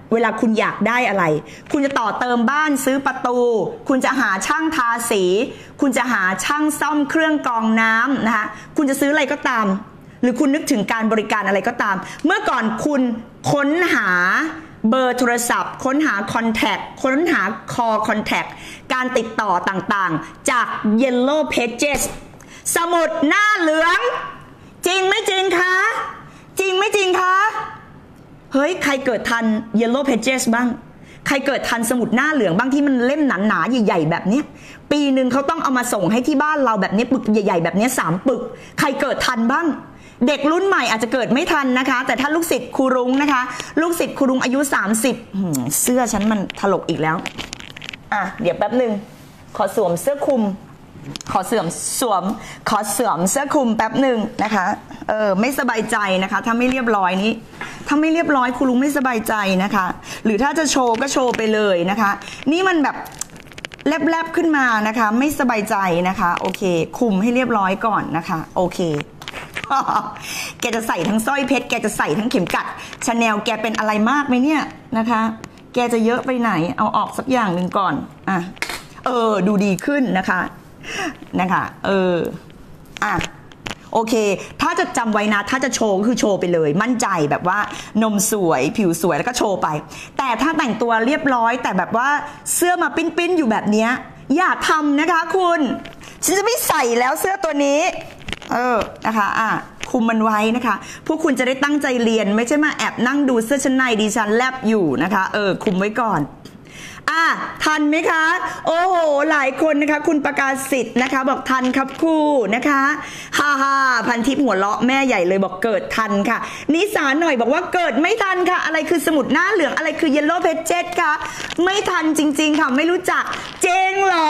เวลาคุณอยากได้อะไรคุณจะต่อเติมบ้านซื้อประตูคุณจะหาช่างทาสีคุณจะหาช่างซ่อมเครื่องกรองน้ำนะคะคุณจะซื้ออะไรก็ตามหรือคุณนึกถึงการบริการอะไรก็ตามเมื่อก่อนคุณค้นหาเบอร์โทรศัพท์ค้นหาคอนแทคค้นหา call contact การติดต่อต่างๆจาก Yellow Pages สมุดหน้าเหลืองจริงไม่จริงคะจริงไม่จริงคะเฮ้ยใครเกิดทัน Yellow Pages บ้างใครเกิดทันสมุดหน้าเหลืองบ้างที่มันเล่มหนาๆใหญ่ๆแบบนี้ปีหนึ่งเขาต้องเอามาส่งให้ที่บ้านเราแบบนี้ปึกใหญ่ๆแบบนี้สามปึกใครเกิดทันบ้างเด็กรุ่นใหม่อาจจะเกิดไม่ทันนะคะแต่ถ้าลูกศิษย์ครูรุ้งนะคะลูกศิษย์ครูรุ้งอายุสามสิบเสื้อฉันมันถลกอีกแล้วอ่ะเดี๋ยวแป๊บหนึ่งขอสวมเสื้อคลุมขอเสื่อมสวมขอเสื่อมเสื้อคลุมแป๊บหนึ่งนะคะเออไม่สบายใจนะคะถ้าไม่เรียบร้อยนี้ถ้าไม่เรียบร้อยครูลุงไม่สบายใจนะคะหรือถ้าจะโชว์ก็โชว์ไปเลยนะคะนี่มันแบบแลบๆขึ้นมานะคะไม่สบายใจนะคะโอเคคุมให้เรียบร้อยก่อนนะคะโอเค แกจะใส่ทั้งสร้อยเพชรแกจะใส่ทั้งเข็มกัดชาแนลแกเป็นอะไรมากไหมเนี่ยนะคะแกจะเยอะไปไหนเอาออกสักอย่างหนึ่งก่อนอ่ะเออดูดีขึ้นนะคะนะคะเอออ่ะโอเคถ้าจะจำไว้นะถ้าจะโชว์คือโชว์ไปเลยมั่นใจแบบว่านมสวยผิวสวยแล้วก็โชว์ไปแต่ถ้าแต่งตัวเรียบร้อยแต่แบบว่าเสื้อมาปิ้นๆอยู่แบบนี้อย่าทำนะคะคุณฉันจะไม่ใส่แล้วเสื้อตัวนี้เออนะคะอ่ะคุมมันไว้นะคะพวกคุณจะได้ตั้งใจเรียนไม่ใช่มาแอบนั่งดูเสื้อชั้นในดิฉันแลบอยู่นะคะเออคุมไว้ก่อนอ่ะทันไหมคะโอ้โหหลายคนนะคะคุณประกาศสิทธิ์นะคะบอกทันครับครูนะคะฮ่าฮ่าพันทิพย์หัวเราะแม่ใหญ่เลยบอกเกิดทันค่ะนิสาหน่อยบอกว่าเกิดไม่ทันค่ะอะไรคือสมุดหน้าเหลืองอะไรคือ Yellow Pages ค่ะไม่ทันจริงๆค่ะไม่รู้จักเจงเหรอ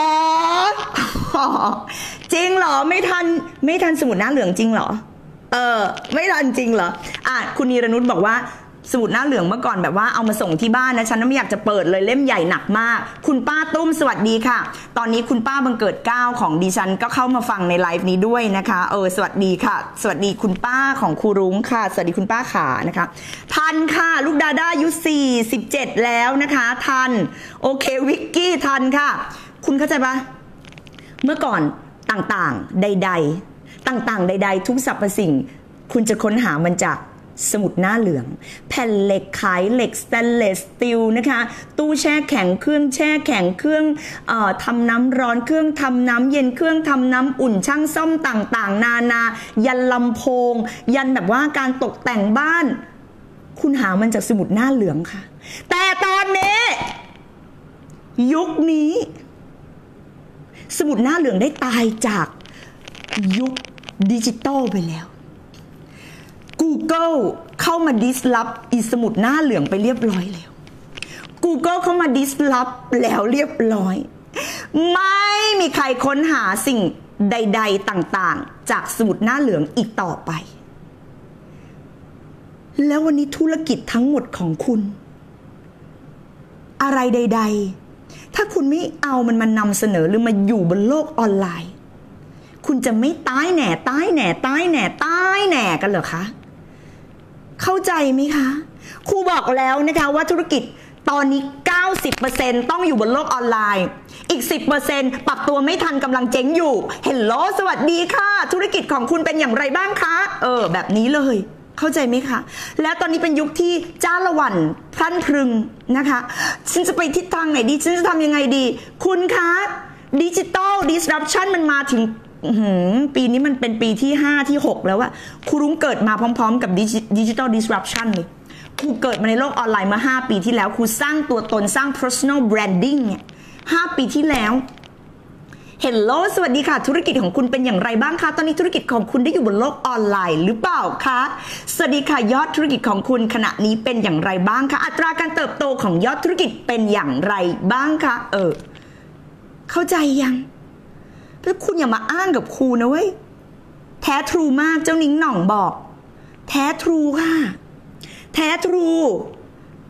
จริงเหรอไม่ทันไม่ทันสมุดหน้าเหลืองจริงเหรอเออไม่ทันจริงเหรออ่ะคุณนีรนุชบอกว่าสมุดหน้าเหลืองเมื่อก่อนแบบว่าเอามาส่งที่บ้านนะฉันไม่อยากจะเปิดเลยเล่มใหญ่หนักมากคุณป้าตุ้มสวัสดีค่ะตอนนี้คุณป้าบังเกิดเก้าของดิฉันก็เข้ามาฟังในไลฟ์นี้ด้วยนะคะเออสวัสดีค่ะสวัสดีคุณป้าของครูรุ้งค่ะสวัสดีคุณป้าขานะคะทันค่ะลูกดาด้าอายุสี่สิบเจ็ดแล้วนะคะทันโอเควิกกี้ทันค่ะคุณเข้าใจปะเมื่อก่อนต่างๆใดๆต่างๆใดๆทุกสรรพสิ่งคุณจะค้นหามันจากสมุดหน้าเหลืองแผ่นเหล็กไขเหล็กสแตนเลสสตีลนะคะตู้แช่แข็งเครื่องแช่แข็งเครื่องเอ่อทำน้ำร้อนเครื่องทำน้ำเย็นเครื่องทำน้ำอุ่นช่างซ่อมต่างๆนานายันลำโพงยันแบบว่าการตกแต่งบ้านคุณหามันจากสมุดหน้าเหลืองค่ะแต่ตอนนี้ยุคนี้สมุดหน้าเหลืองได้ตายจากยุคดิจิตอลไปแล้ว Google เข้ามา disrupt อีสมุดหน้าเหลืองไปเรียบร้อยแล้ว Google เข้ามา disrupt แล้วเรียบร้อยไม่มีใครค้นหาสิ่งใดๆต่างๆจากสมุดหน้าเหลืองอีกต่อไปแล้ววันนี้ธุรกิจทั้งหมดของคุณอะไรใดๆถ้าคุณไม่เอามันมานำเสนอหรือมาอยู่บนโลกออนไลน์คุณจะไม่ตายแหน่ตายแหน่ตายแหน่ตายแหน่กันเหรอคะเข้าใจไหมคะครูบอกแล้วนะคะว่าธุรกิจตอนนี้ เก้าสิบเปอร์เซ็นต์ ต้องอยู่บนโลกออนไลน์อีก สิบเปอร์เซ็นต์ ปรับตัวไม่ทันกำลังเจ๊งอยู่เฮลโลสวัสดีค่ะธุรกิจของคุณเป็นอย่างไรบ้างคะเออแบบนี้เลยเข้าใจไหมคะแล้วตอนนี้เป็นยุคที่จ้าละหวันพรั่นพรึงนะคะฉันจะไปทิศทางไหนดีฉันจะทำยังไงดีคุณคะดิจิตอลดิสรัปชันมันมาถึงปีนี้มันเป็นปีที่ห้าที่หกแล้วอะครูรุ้งเกิดมาพร้อมๆกับดิจิตอลดิสรัปชันเลยครูเกิดมาในโลกออนไลน์มาห้าปีที่แล้วครูสร้างตัวตนสร้าง personal branding เนี่ยห้าปีที่แล้วเฮลโลสวัสดีค่ะธุรกิจของคุณเป็นอย่างไรบ้างคะตอนนี้ธุรกิจของคุณได้อยู่บนโลกออนไลน์หรือเปล่าคะสวัสดีค่ะยอดธุรกิจของคุณขณะนี้เป็นอย่างไรบ้างคะอัตราการเติบโตของยอดธุรกิจเป็นอย่างไรบ้างคะเออเข้าใจยังแล้วคุณอย่ามาอ้างกับครูนะเว้ยแท้ทรูมากเจ้านิ้งหน่องบอกแท้ทรูค่ะแท้ทรู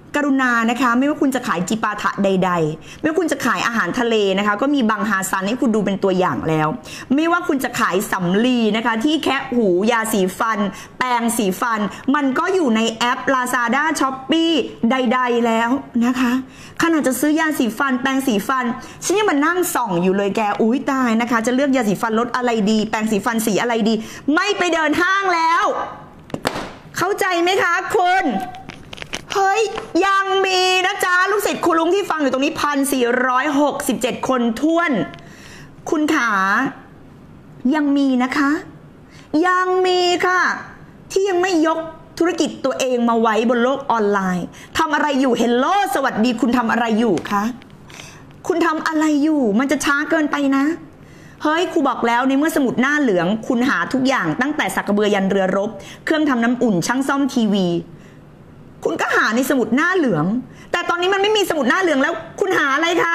กรุณานะคะไม่ว่าคุณจะขายจิปาถะใดๆไม่ว่าคุณจะขายอาหารทะเลนะคะก็มีบังฮาซันให้คุณดูเป็นตัวอย่างแล้วไม่ว่าคุณจะขายสำลีนะคะที่แคะหูยาสีฟันแปรงสีฟันมันก็อยู่ในแอป Lazada Shopee ใดๆแล้วนะคะขนาดจะซื้อยาสีฟันแปรงสีฟันฉันยังมานั่งส่องอยู่เลยแกอุ้ยตายนะคะจะเลือกยาสีฟันรสอะไรดีแปรงสีฟันสีอะไรดีไม่ไปเดินห้างแล้วเข้าใจไหมคะคุณเฮ้ยยังมีนะจ๊ะลูกศิษย์ครูลุงที่ฟังอยู่ตรงนี้พันสี่ร้อยหกสิบเจ็ดคนท้วนคุณขายังมีนะคะยังมีค่ะที่ยังไม่ยกธุรกิจตัวเองมาไว้บนโลกออนไลน์ทำอะไรอยู่เฮลโลสวัสดีคุณทำอะไรอยู่คะคุณทำอะไรอยู่มันจะช้าเกินไปนะเฮ้ยครูบอกแล้วในเมื่อสมุดหน้าเหลืองคุณหาทุกอย่างตั้งแต่สักกระเบือยันเรือรบเครื่องทำน้ำอุ่นช่างซ่อมทีวีคุณก็หาในสมุดหน้าเหลืองแต่ตอนนี้มันไม่มีสมุดหน้าเหลืองแล้วคุณหาอะไรคะ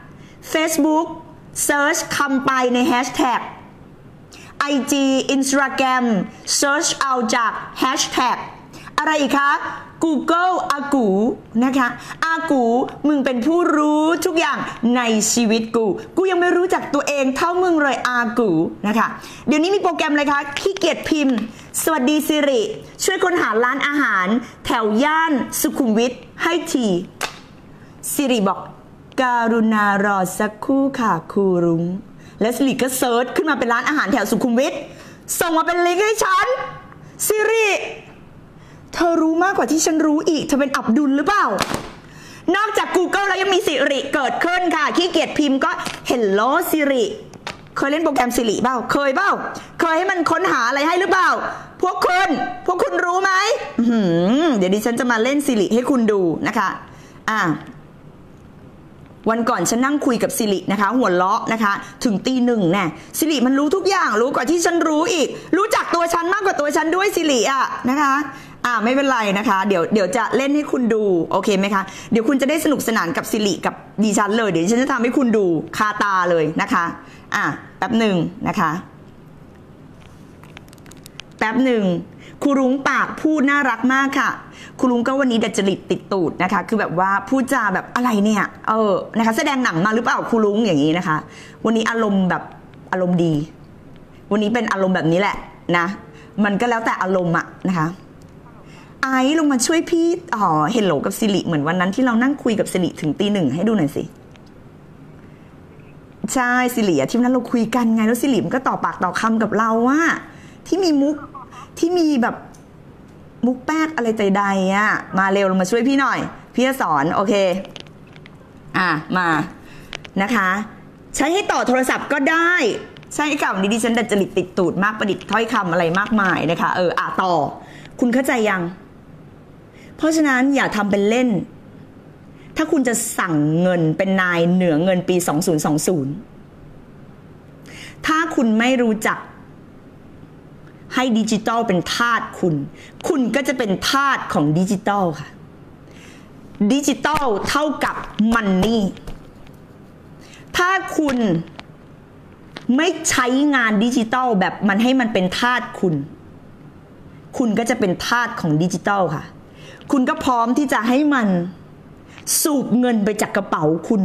Facebook Search คำไปในแฮชแท็ก ไอ จี Instagram Search เอาจาก Hashtag อะไรอีกคะ Google อากูนะคะอากูมึงเป็นผู้รู้ทุกอย่างในชีวิตกูกูยังไม่รู้จักตัวเองเท่ามึงเลยอากูนะคะเดี๋ยวนี้มีโปรแกรมอะไรคะขี้เกียจพิมพ์สวัสดีสิริช่วยค้นหาร้านอาหารแถวย่านสุขุมวิทให้ทีสิริบอกการุณารอสักครู่ค่ะครูรุ้งและสิริก็เซิร์ชขึ้นมาเป็นร้านอาหารแถวสุขุมวิทส่งมาเป็นลิงก์ให้ฉันสิริเธอรู้มากกว่าที่ฉันรู้อีกเธอเป็นอับดุลหรือเปล่านอกจาก Google แล้วยังมีสิริเกิดขึ้นค่ะขี้เกียจพิมพ์ก็ Hello สิริเคยเล่นโปรแกรมสิริเปล่าเคยเปล่าเคยให้มันค้นหาอะไรให้หรือเปล่าพวกคุณพวกคุณรู้ไหมเดี๋ยวดิฉันจะมาเล่นสิริให้คุณดูนะคะอ่ะวันก่อนฉันนั่งคุยกับสิรินะคะหัวเราะนะคะถึงตีหนึ่งแน่สิริมันรู้ทุกอย่างรู้กว่าที่ฉันรู้อีกรู้จักตัวฉันมากกว่าตัวฉันด้วยสิริอ่ะนะคะอ่าไม่เป็นไรนะคะเดี๋ยวเดี๋ยวจะเล่นให้คุณดูโอเคไหมคะเดี๋ยวคุณจะได้สนุกสนานกับสิริกับดิฉันเลยเดี๋ยวฉันจะทำให้คุณดูคาตาเลยนะคะอ่ะแป๊บหนึ่งนะคะแป๊บหนึ่งครูรุ้งปากพูดน่ารักมากค่ะครูรุ้งก็วันนี้ดัดจริตติดตูดนะคะคือแบบว่าพูดจาแบบอะไรเนี่ยเออนะคะแสดงหนังมาหรือเปล่าครูรุ้งอย่างนี้นะคะวันนี้อารมณ์แบบอารมณ์ดีวันนี้เป็นอารมณ์แบบนี้แหละนะมันก็แล้วแต่อารมณ์อะนะคะไอ้ลงมาช่วยพี่อ๋อเฮลโหลกับสิริเหมือนวันนั้นที่เรานั่งคุยกับสิริถึงตีหนึ่งให้ดูหน่อยสิใช่สิริที่นั้นเราคุยกันไงแล้วสิริมันก็ต่อปากต่อคำกับเราว่าที่มีมุกที่มีแบบมุกแป๊กอะไรใจใดอ่ะมาเร็วลงมาช่วยพี่หน่อยพี่จะสอนโอเคอ่ะมานะคะใช้ให้ต่อโทรศัพท์ก็ได้ใช่ค่ะวันนี้ดิฉันดัดจริตติดตูดมากประดิษฐ์ถ้อยคำอะไรมากมายนะคะเอออ่ะต่อคุณเข้าใจยังเพราะฉะนั้นอย่าทำเป็นเล่นถ้าคุณจะสั่งเงินเป็นนายเหนือเงินปีสองพันยี่สิบถ้าคุณไม่รู้จักให้ดิจิตอลเป็นทาสคุณคุณก็จะเป็นทาสของดิจิตอลค่ะดิจิตอลเท่ากับมันนี่ถ้าคุณไม่ใช้งานดิจิตอลแบบมันให้มันเป็นทาสคุณคุณก็จะเป็นทาสของดิจิตอลค่ะคุณก็พร้อมที่จะให้มันสูบเงินไปจากกระเป๋าคุณ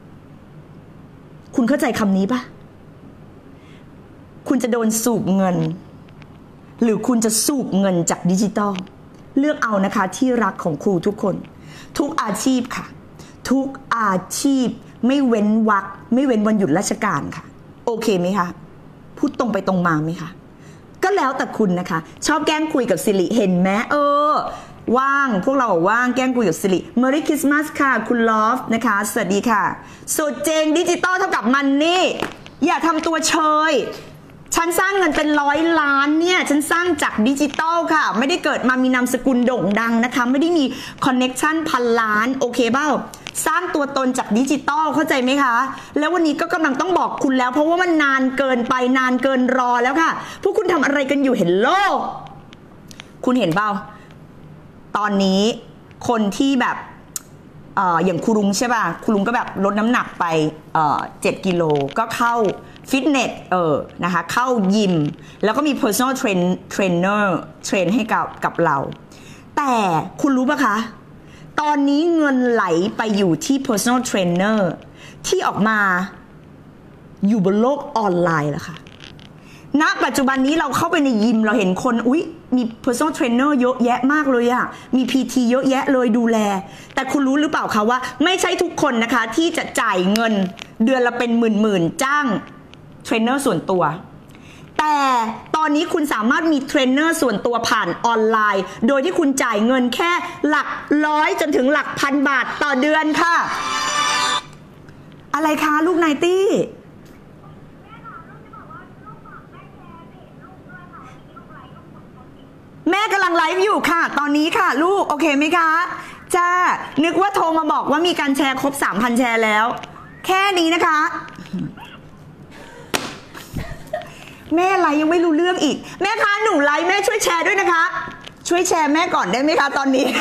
คุณเข้าใจคำนี้ปะคุณจะโดนสูบเงินหรือคุณจะสูบเงินจากดิจิตอลเลือกเอานะคะที่รักของครูทุกคนทุกอาชีพค่ะทุกอาชีพไม่เว้นวรรคไม่เว้นวันหยุดราชการค่ะโอเคไหมคะพูดตรงไปตรงมาไหมคะก็แล้วแต่คุณนะคะชอบแกล้งคุยกับสิริเห็นไหมเออว่างพวกเราว่างแกล้งคุยกับสิริ Merry Christmas ค่ะคุณลอฟนะคะสวัสดีค่ะสุดเจงดิจิตอลเท่ากับมันนี่อย่าทำตัวเชยฉันสร้างเงินเป็นร้อยล้านเนี่ยฉันสร้างจากดิจิตอลค่ะไม่ได้เกิดมามีนามสกุลโด่งดังนะคะไม่ได้มีคอนเน็กชันพันล้านโอเคเปล่าสร้างตัวตนจากดิจิตอลเข้าใจไหมคะแล้ววันนี้ก็กำลังต้องบอกคุณแล้วเพราะว่ามันนานเกินไปนานเกินรอแล้วค่ะพวกคุณทำอะไรกันอยู่เห็นโลกคุณเห็นเปล่าตอนนี้คนที่แบบเอ่ออย่างครูลุงใช่ป่ะครูลุงก็แบบลดน้ำหนักไปเอ่อเจ็ดกิโลก็เข้าฟิตเนสเออนะคะเข้ายิมแล้วก็มี personal train trainer เทรนให้กับกับเราแต่คุณรู้ป่ะคะตอนนี้เงินไหลไปอยู่ที่ personal trainer ที่ออกมาอยู่บนโลกออนไลน์แล้วค่ะณปัจจุบันนี้เราเข้าไปในยิมเราเห็นคนอุ๊ยมี personal trainer เยอะแยะมากเลยอะมี พี ที เยอะแยะเลยดูแลแต่คุณรู้หรือเปล่าคะว่าไม่ใช่ทุกคนนะคะที่จะจ่ายเงินเดือนละเป็นหมื่นๆจ้างเทรนเนอร์ส่วนตัวแต่ตอนนี้คุณสามารถมีเทรนเนอร์ส่วนตัวผ่านออนไลน์โดยที่คุณจ่ายเงินแค่หลักร้อยจนถึงหลักพันบาทต่อเดือนค่ะอะไรคะลูกไนตี้แม่กำลังไลฟ์อยู่ค่ะตอนนี้ค่ะลูกโอเคไหมคะจ้านึกว่าโทรมาบอกว่ามีการแชร์ครบ สามพัน แชร์แล้วแค่นี้นะคะแม่ไลฟ์ยังไม่รู้เรื่องอีกแม่คะหนูไลฟ์แม่ช่วยแชร์ด้วยนะคะช่วยแชร์แม่ก่อนได้ไหมคะตอนนี้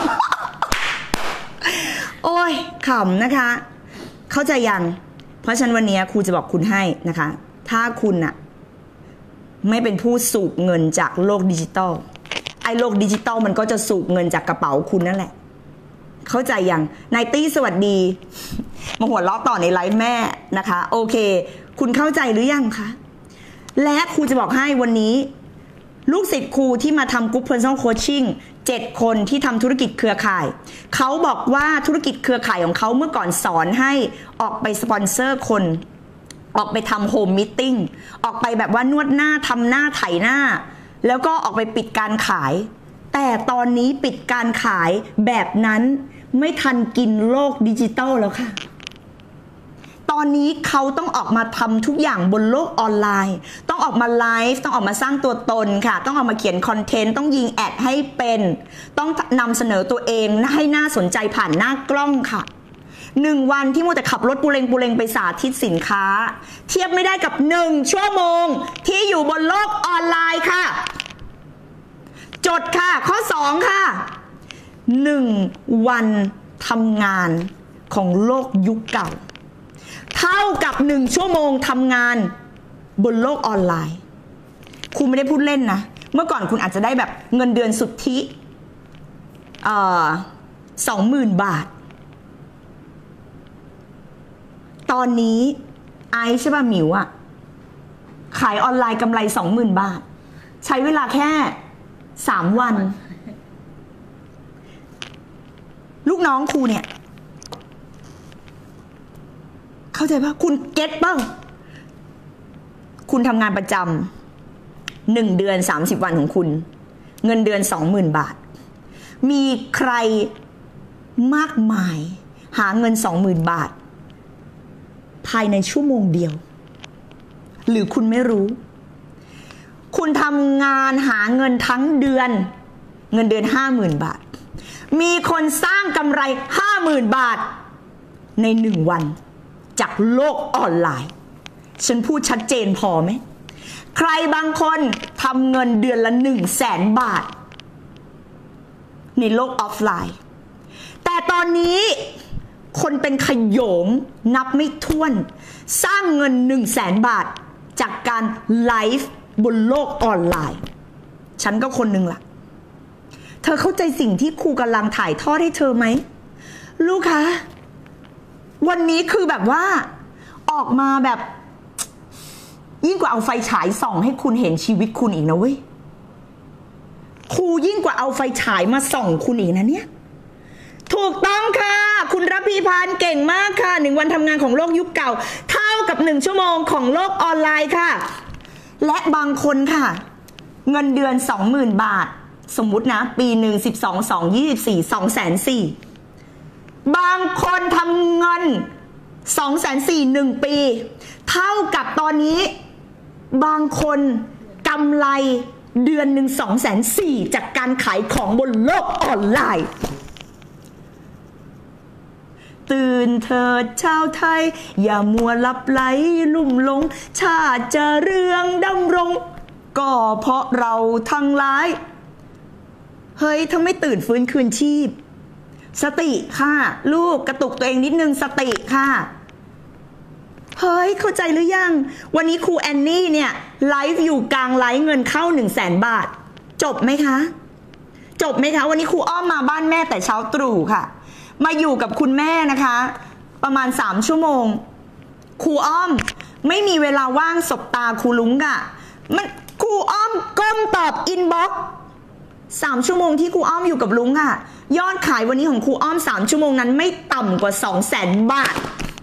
โอ้ยขำนะคะเข้าใจยังเพราะฉะนั้นวันนี้ครูจะบอกคุณให้นะคะถ้าคุณอะไม่เป็นผู้สูบเงินจากโลกดิจิตอลไอ้โลกดิจิตอลมันก็จะสูบเงินจากกระเป๋าคุณนั่นแหละเข้าใจยังนายตี้สวัสดีมาหัวเราะต่อในไลฟ์แม่นะคะโอเคคุณเข้าใจหรือยังคะและครูจะบอกให้วันนี้ลูกศิษย์ครูที่มาทำกรุ๊ป Personal Coaching เจ็ดคนที่ทำธุรกิจเครือข่ายเขาบอกว่าธุรกิจเครือข่ายของเขาเมื่อก่อนสอนให้ออกไปสปอนเซอร์คนออกไปทำโฮมมิทติ้งออกไปแบบว่านวดหน้าทำหน้าไถหน้าแล้วก็ออกไปปิดการขายแต่ตอนนี้ปิดการขายแบบนั้นไม่ทันกินโลกดิจิตอลแล้วค่ะตอนนี้เขาต้องออกมาทำทุกอย่างบนโลกออนไลน์ต้องออกมาไลฟ์ต้องออกมาสร้างตัวตนค่ะต้องออกมาเขียนคอนเทนต์ต้องยิงแอดให้เป็นต้องนำเสนอตัวเองให้น่าสนใจผ่านหน้ากล้องค่ะหนึ่งวันที่มัวแต่ขับรถปูเลงปูเลงไปสาธิตสินค้าเทียบไม่ได้กับหนึ่งชั่วโมงที่อยู่บนโลกออนไลน์ค่ะจดค่ะข้อสองค่ะหนึ่งวันทำงานของโลกยุคเก่าเท่ากับหนึ่งชั่วโมงทำงานบนโลกออนไลน์ครูไม่ได้พูดเล่นนะเมื่อก่อนคุณอาจจะได้แบบเงินเดือนสุทธิเอ่อสองหมื่นบาทตอนนี้ไอซ์ใช่ป่ะหมิวอะขายออนไลน์กำไรสองหมื่นบาทใช้เวลาแค่สามวันลูกน้องครูเนี่ยเข้าใจป่ะคุณเก็ตป่ะคุณทำงานประจำหนึ่งเดือนสามสิบวันของคุณเงินเดือนสองหมื่นบาทมีใครมากมายหาเงินสองหมื่นบาทภายในชั่วโมงเดียวหรือคุณไม่รู้คุณทำงานหาเงินทั้งเดือนเงินเดือนห้าหมื่นบาทมีคนสร้างกำไรห้าหมื่นบาทในหนึ่งวันจากโลกออนไลน์ฉันพูดชัดเจนพอไหมใครบางคนทำเงินเดือนละหนึ่งแสนบาทในโลกออฟไลน์แต่ตอนนี้คนเป็นขโยงนับไม่ถ้วนสร้างเงินหนึ่งแสนบาทจากการไลฟ์บนโลกออนไลน์ฉันก็คนหนึ่งล่ะเธอเข้าใจสิ่งที่ครูกำลังถ่ายทอดให้เธอไหมลูกคะวันนี้คือแบบว่าออกมาแบบยิ่งกว่าเอาไฟฉายส่องให้คุณเห็นชีวิตคุณอีกนะเว้ยครูยิ่งกว่าเอาไฟฉายมาส่องคุณอีกนะเนี่ยถูกต้องค่ะคุณระพีพันธ์เก่งมากค่ะหนึ่งวันทำงานของโลกยุคเก่าเท่ากับหนึ่งชั่วโมงของโลกออนไลน์ค่ะและบางคนค่ะเงินเดือนสองหมื่นบาทสมมุตินะปีหนึ่งสิบสองสองยี่สิบสี่สองแสนสี่บางคนทำเงินสองแสนสี่หนึ่งปีเท่ากับตอนนี้บางคนกำไรเดือนหนึ่งสองแสนสี่จากการขายของบนโลกออนไลน์ตื่นเถิดชาวไทยอย่ามัวลับไหลลุ่มหลงชาติจะเรืองดำรงก็เพราะเราทั้งหลายเฮ้ยถ้าไม่ตื่นฟื้นคืนชีพสติค่ะลูกกระตุกตัวเองนิดนึงสติค่ะเฮ้ยเข้าใจหรือยังวันนี้ครูแอนนี่เนี่ยไลฟ์อยู่กลางไลฟ์เงินเข้าหนึ่งแสนบาทจบไหมคะจบไหมคะวันนี้ครูอ้อมมาบ้านแม่แต่เช้าตรู่ค่ะมาอยู่กับคุณแม่นะคะประมาณสามชั่วโมงครูอ้อมไม่มีเวลาว่างสบตาครูลุงอะมันครูอ้อมก้มตอบอินบ็อกซ์สามชั่วโมงที่ครูอ้อมอยู่กับลุงอะยอดขายวันนี้ของครูอ้อมสามชั่วโมงนั้นไม่ต่ำกว่าสองแสนบาท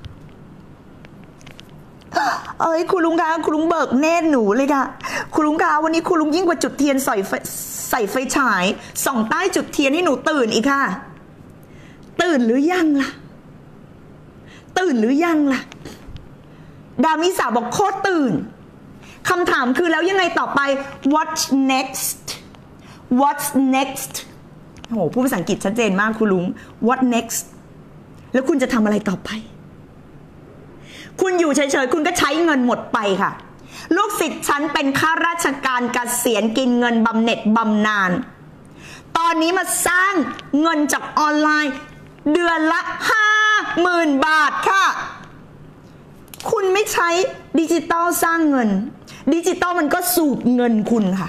เอ้ยครูลุงคะครูลุงเบิกเนตรหนูเลยค่ะครูลุงคะวันนี้ครูลุงยิ่งกว่าจุดเทียนใส่ใส่ไฟฉายส่องใต้จุดเทียนให้หนูตื่นอีกค่ะตื่นหรือยังล่ะตื่นหรือยังล่ะดามิสาบอกโคตรตื่นคำถามคือแล้วยังไงต่อไป what's next what's next โอ้โหพูดภาษาอังกฤษชัดเจนมากครูลุง what next แล้วคุณจะทำอะไรต่อไปคุณอยู่เฉยๆคุณก็ใช้เงินหมดไปค่ะลูกศิษย์ฉันเป็นข้าราชการเกษียณกินเงินบำเหน็จบำนาญตอนนี้มาสร้างเงินจากออนไลน์เดือนละห้าหมื่นบาทค่ะคุณไม่ใช้ดิจิตอลสร้างเงินดิจิตอลมันก็สูบเงินคุณค่ะ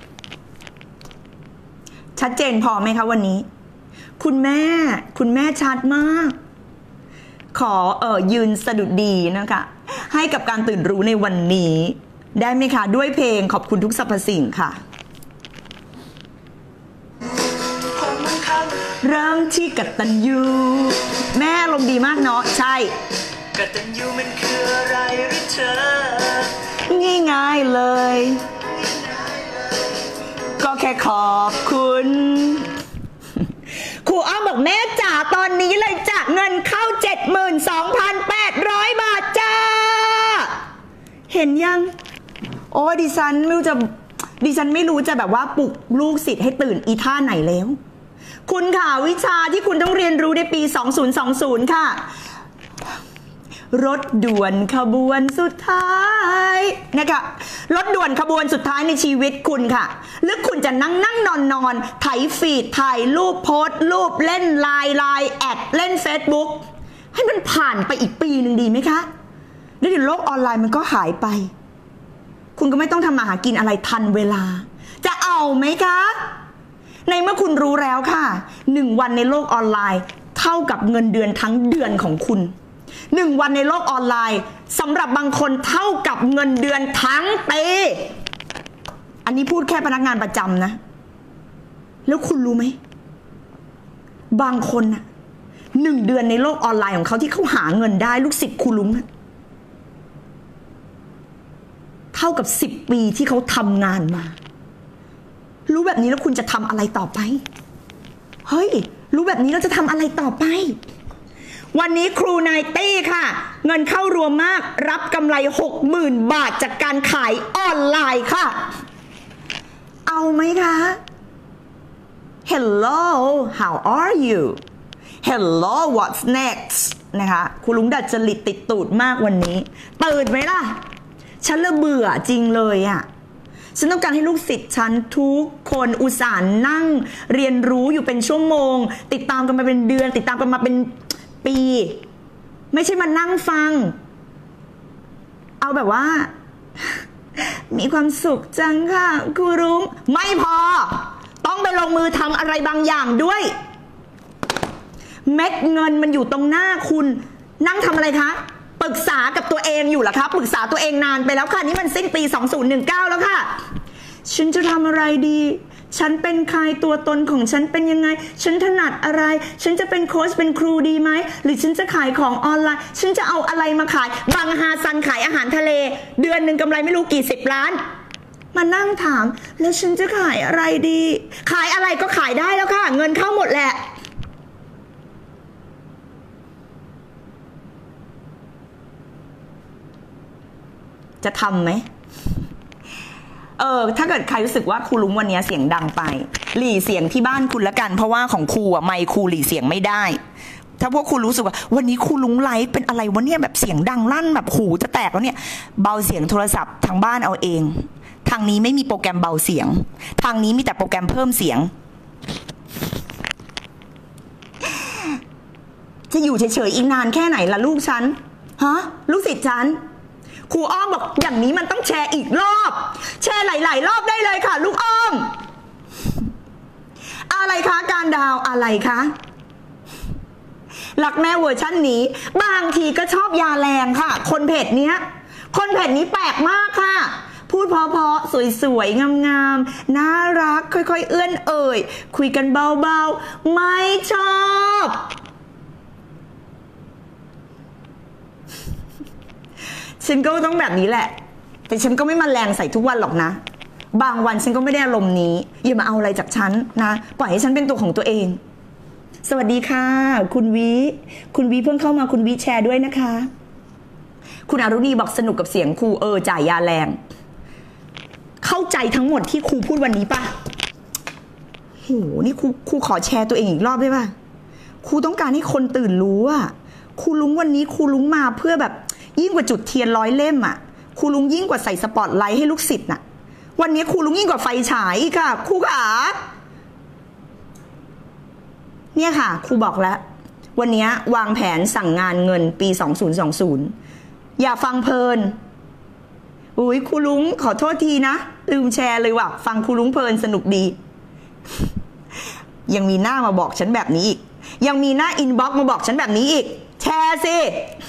ชัดเจนพอไหมคะวันนี้คุณแม่คุณแม่ชัดมากขอเอ่อยืนสะดุดดีนะคะให้กับการตื่นรู้ในวันนี้ได้ไหมคะด้วยเพลงขอบคุณทุกสรรพสิ่งค่ะเริ่มที่กตัญญูแม่ลมดีมากเนาะใช่กตัญญูมันคืออะไรหรือเธอง่ายๆเลยก็แค่ขอบคุณครูอ้อมบอกแม่จ๋าตอนนี้เลยจ้ะเงินเข้า เจ็ดหมื่นสองพันแปดร้อย บาทจ้าเห็นยังโอ้ดิฉันไม่รู้จะดิฉันไม่รู้จะแบบว่าปลุกลูกศิษย์ให้ตื่นอีท่าไหนแล้วคุณค่ะวิชาที่คุณต้องเรียนรู้ในปีสองพันยี่สิบค่ะรถด่วนขบวนสุดท้ายนะคะรถด่วนขบวนสุดท้ายในชีวิตคุณค่ะหรือคุณจะนั่งนั่งนอนนอนไถฟีดถ่ายรูปโพสต์รูปเล่นไลน์ไลน์แอดเล่น Facebook ให้มันผ่านไปอีกปีหนึ่งดีไหมคะแล้วเดี๋ยวโลกออนไลน์มันก็หายไปคุณก็ไม่ต้องทำมาหากินอะไรทันเวลาจะเอาไหมคะในเมื่อคุณรู้แล้วค่ะหนึ่งวันในโลกออนไลน์เท่ากับเงินเดือนทั้งเดือนของคุณหนึ่งวันในโลกออนไลน์สำหรับบางคนเท่ากับเงินเดือนทั้งปีอันนี้พูดแค่พนักงานประจำนะแล้วคุณรู้ไหมบางคนน่ะหนึ่งเดือนในโลกออนไลน์ของเขาที่เขาหาเงินได้ลูกศิษย์ครูลุงเท่ากับสิบปีที่เขาทำงานมารู้แบบนี้แล้วคุณจะทำอะไรต่อไปเฮ้ยรู้แบบนี้แล้วจะทำอะไรต่อไปวันนี้ครูนายตี้ค่ะเงินเข้ารวมมากรับกำไร หกหมื่น บาทจากการขายออนไลน์ค่ะเอาไหมคะ Hello how are you Hello what's next นะคะครูลุงดัดจริตติดตูดมากวันนี้ตื่นไหมล่ะฉันละเบื่อจริงเลยอะฉันต้องการให้ลูกศิษย์ฉันทุกคนอุตส่าห์นั่งเรียนรู้อยู่เป็นชั่วโมงติดตามกันมาเป็นเดือนติดตามกันมาเป็นปีไม่ใช่มานั่งฟังเอาแบบว่ามีความสุขจังค่ะครูรุ้งไม่พอต้องไปลงมือทำอะไรบางอย่างด้วยเม็ดเงินมันอยู่ตรงหน้าคุณนั่งทำอะไรคะปรึกษากับตัวเองอยู่เหรอคะปรึกษาตัวเองนานไปแล้วค่ะนี่มันสิ้นปีสองพันสิบเก้าแล้วค่ะฉันจะทำอะไรดีฉันเป็นใครตัวตนของฉันเป็นยังไงฉันถนัดอะไรฉันจะเป็นโค้ชเป็นครูดีไหมหรือฉันจะขายของออนไลน์ฉันจะเอาอะไรมาขายบางฮาซันขายอาหารทะเลเดือนหนึ่งกำไรไม่รู้กี่สิบล้านมานั่งถามแล้วฉันจะขายอะไรดีขายอะไรก็ขายได้แล้วค่ะเงินเข้าหมดแหละจะทำไหมเออถ้าเกิดใครรู้สึกว่าครูลุงวันนี้เสียงดังไปหลีเสียงที่บ้านคุณละกันเพราะว่าของครูอะไมค์ครูหลีเสียงไม่ได้ถ้าพวกคุณรู้สึกว่าวันนี้ครูลุงไลฟ์เป็นอะไรวะเนี่ยแบบเสียงดังลั่นแบบหูจะแตกแล้วเนี่ยเบาเสียงโทรศัพท์ทางบ้านเอาเองทางนี้ไม่มีโปรแกรมเบาเสียงทางนี้มีแต่โปรแกรมเพิ่มเสียงจะอยู่เฉยๆอีกนานแค่ไหนล่ะลูกฉันฮะลูกศิษย์ฉันครูอ้อมบอกอย่างนี้มันต้องแชร์อีกรอบแชร์หลายๆรอบได้เลยค่ะลูกอ้อมออะไรคะการดาวอะไรคะหลักแม่เวอร์ชั่นนี้บางทีก็ชอบยาแรงค่ะคนเพจเนี้ยคนเพจนี้แปลกมากค่ะพูดเพราะๆสวยๆงามๆน่ารักค่อยๆเอื้อนเอ่ยคุยกันเบาๆไม่ชอบฉันก็ต้องแบบนี้แหละแต่ฉันก็ไม่มาแรงใส่ทุกวันหรอกนะบางวันฉันก็ไม่ได้อารมณ์นี้อย่ามาเอาอะไรจากฉันนะปล่อยให้ฉันเป็นตัวของตัวเองสวัสดีค่ะคุณวิคุณวิเพิ่งเข้ามาคุณวิแชร์ด้วยนะคะคุณอรุณีบอกสนุกกับเสียงครูเออจ่ายยาแรงเข้าใจทั้งหมดที่ครูพูดวันนี้ป่ะโหนี่ครูครูขอแชร์ตัวเองอีกรอบได้ป่ะครูต้องการให้คนตื่นรู้อะครูลุงวันนี้ครูลุงมาเพื่อแบบยิ่งกว่าจุดเทียนร้อยเล่มอะครูลุงยิ่งกว่าใส่สปอตไลท์ให้ลูกศิษย์น่ะวันนี้ครูลุงยิ่งกว่าไฟฉายอีกค่ะครูขาเนี่ยค่ะครูบอกแล้ววันนี้วางแผนสั่งงานเงินปีสองพันยี่สิบอย่าฟังเพลินอุ้ยครูลุงขอโทษทีนะลืมแชร์เลยว่ะฟังครูลุงเพลินสนุกดียังมีหน้ามาบอกฉันแบบนี้อีกยังมีหน้าอินบ็อกซ์มาบอกฉันแบบนี้อีกแชร์สิ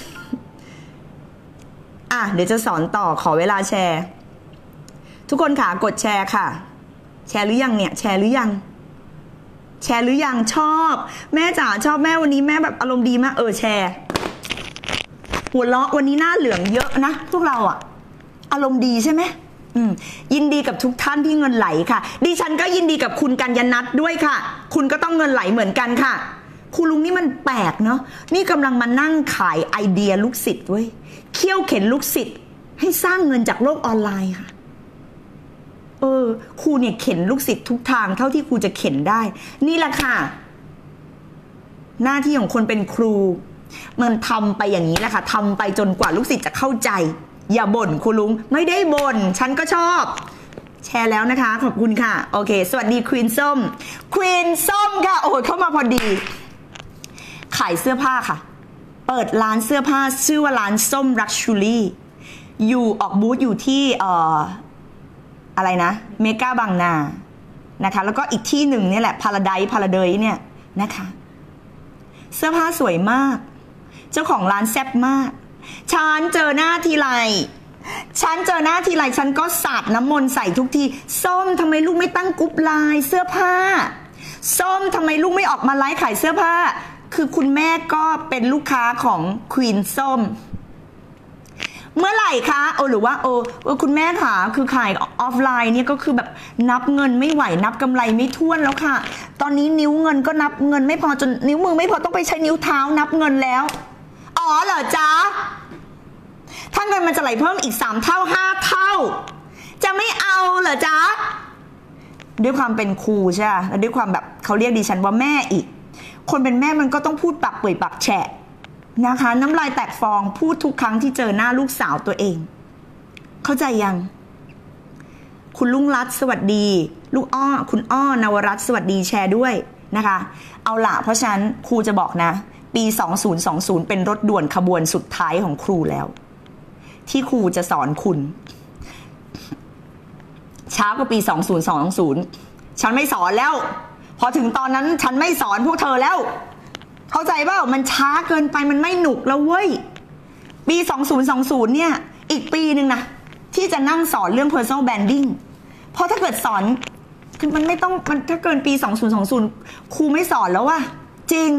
อ่ะเดี๋ยวจะสอนต่อขอเวลาแชร์ทุกคนค่ะกดแชร์ค่ะแชร์หรือยังเนี่ยแชร์หรือยังแชร์หรือยังชอบแม่จ๋าชอบแม่วันนี้แม่แบบอารมณ์ดีมากเออแชร์หัวเราะวันนี้หน้าเหลืองเยอะนะพวกเราอะอารมณ์ดีใช่ไหมอืมยินดีกับทุกท่านที่เงินไหลค่ะดิฉันก็ยินดีกับคุณกัญญนัทด้วยค่ะคุณก็ต้องเงินไหลเหมือนกันค่ะครูลุงนี่มันแปลกเนาะนี่กำลังมานั่งขายไอเดียลูกศิษย์เว้ยเคี่ยวเข็นลูกศิษย์ให้สร้างเงินจากโลกออนไลน์ค่ะเออครูเนี่ยเข็นลูกศิษย์ทุกทางเท่าที่ครูจะเข็นได้นี่แหละค่ะหน้าที่ของคนเป็นครูมันทำไปอย่างนี้แหละค่ะทำไปจนกว่าลูกศิษย์จะเข้าใจอย่าบ่นครูลุงไม่ได้บ่นฉันก็ชอบแชร์แล้วนะคะขอบคุณค่ะโอเคสวัสดีควีนส้มควีนส้มค่ะโอ้ยเข้ามาพอดีขายเสื้อผ้าค่ะเปิดร้านเสื้อผ้าชื่อว่าร้านส้มรักชูรี่อยู่ออกบูธอยู่ที่เอ่ออะไรนะเมกาบางนานะคะแล้วก็อีกที่หนึ่งเนี่ยแหละพาราไดซ์พาราเดยเนี่ยนะคะเสื้อผ้าสวยมากเจ้าของร้านแซ่บมากฉันเจอหน้าทีไรฉันเจอหน้าทีไรฉันก็สาดน้ำมนต์ใส่ทุกทีส้มทำไมลูกไม่ตั้งกรุ๊ปไลน์เสื้อผ้าส้มทำไมลูกไม่ออกมาไลฟ์ขายเสื้อผ้าคือคุณแม่ก็เป็นลูกค้าของควีนส้มเมื่อไหร่คะโอหรือว่าโอคุณแม่ค่ะคือขายออฟไลน์เนี่ยก็คือแบบนับเงินไม่ไหวนับกำไรไม่ถ้วนแล้วค่ะตอนนี้นิ้วเงินก็นับเงินไม่พอจนนิ้วมือไม่พอต้องไปใช้นิ้วเท้านับเงินแล้วอ๋อเหรอจ๊ะถ้าเงินมันจะไหลเพิ่มอีกสามเท่าห้าเท่าจะไม่เอาเหรอจ๊ะด้วยความเป็นครูใช่ไหมแล้วด้วยความแบบเขาเรียกดิฉันว่าแม่อีกคนเป็นแม่มันก็ต้องพูดปากเปื่อยปากแฉะนะคะน้ำลายแตกฟองพูดทุกครั้งที่เจอหน้าลูกสาวตัวเองเข้าใจยังคุณลุงรัตน์สวัสดีลูกอ้อคุณอ้อนวรัตน์สวัสดีแชร์ด้วยนะคะเอาล่ะเพราะฉะนั้นครูจะบอกนะปีสองพันยี่สิบเป็นรถด่วนขบวนสุดท้ายของครูแล้วที่ครูจะสอนคุณช้ากว่าปีสองพันยี่สิบฉันไม่สอนแล้วพอถึงตอนนั้นฉันไม่สอนพวกเธอแล้วเข้าใจเปล่ามันช้าเกินไปมันไม่หนุกแล้วเว้ยปีสองพันยี่สิบเนี่ยอีกปีหนึ่งนะที่จะนั่งสอนเรื่อง personal branding เพราะถ้าเกิดสอนคือมันไม่ต้องมันถ้าเกินปีสองพันยี่สิบครูไม่สอนแล้วว่ะจริง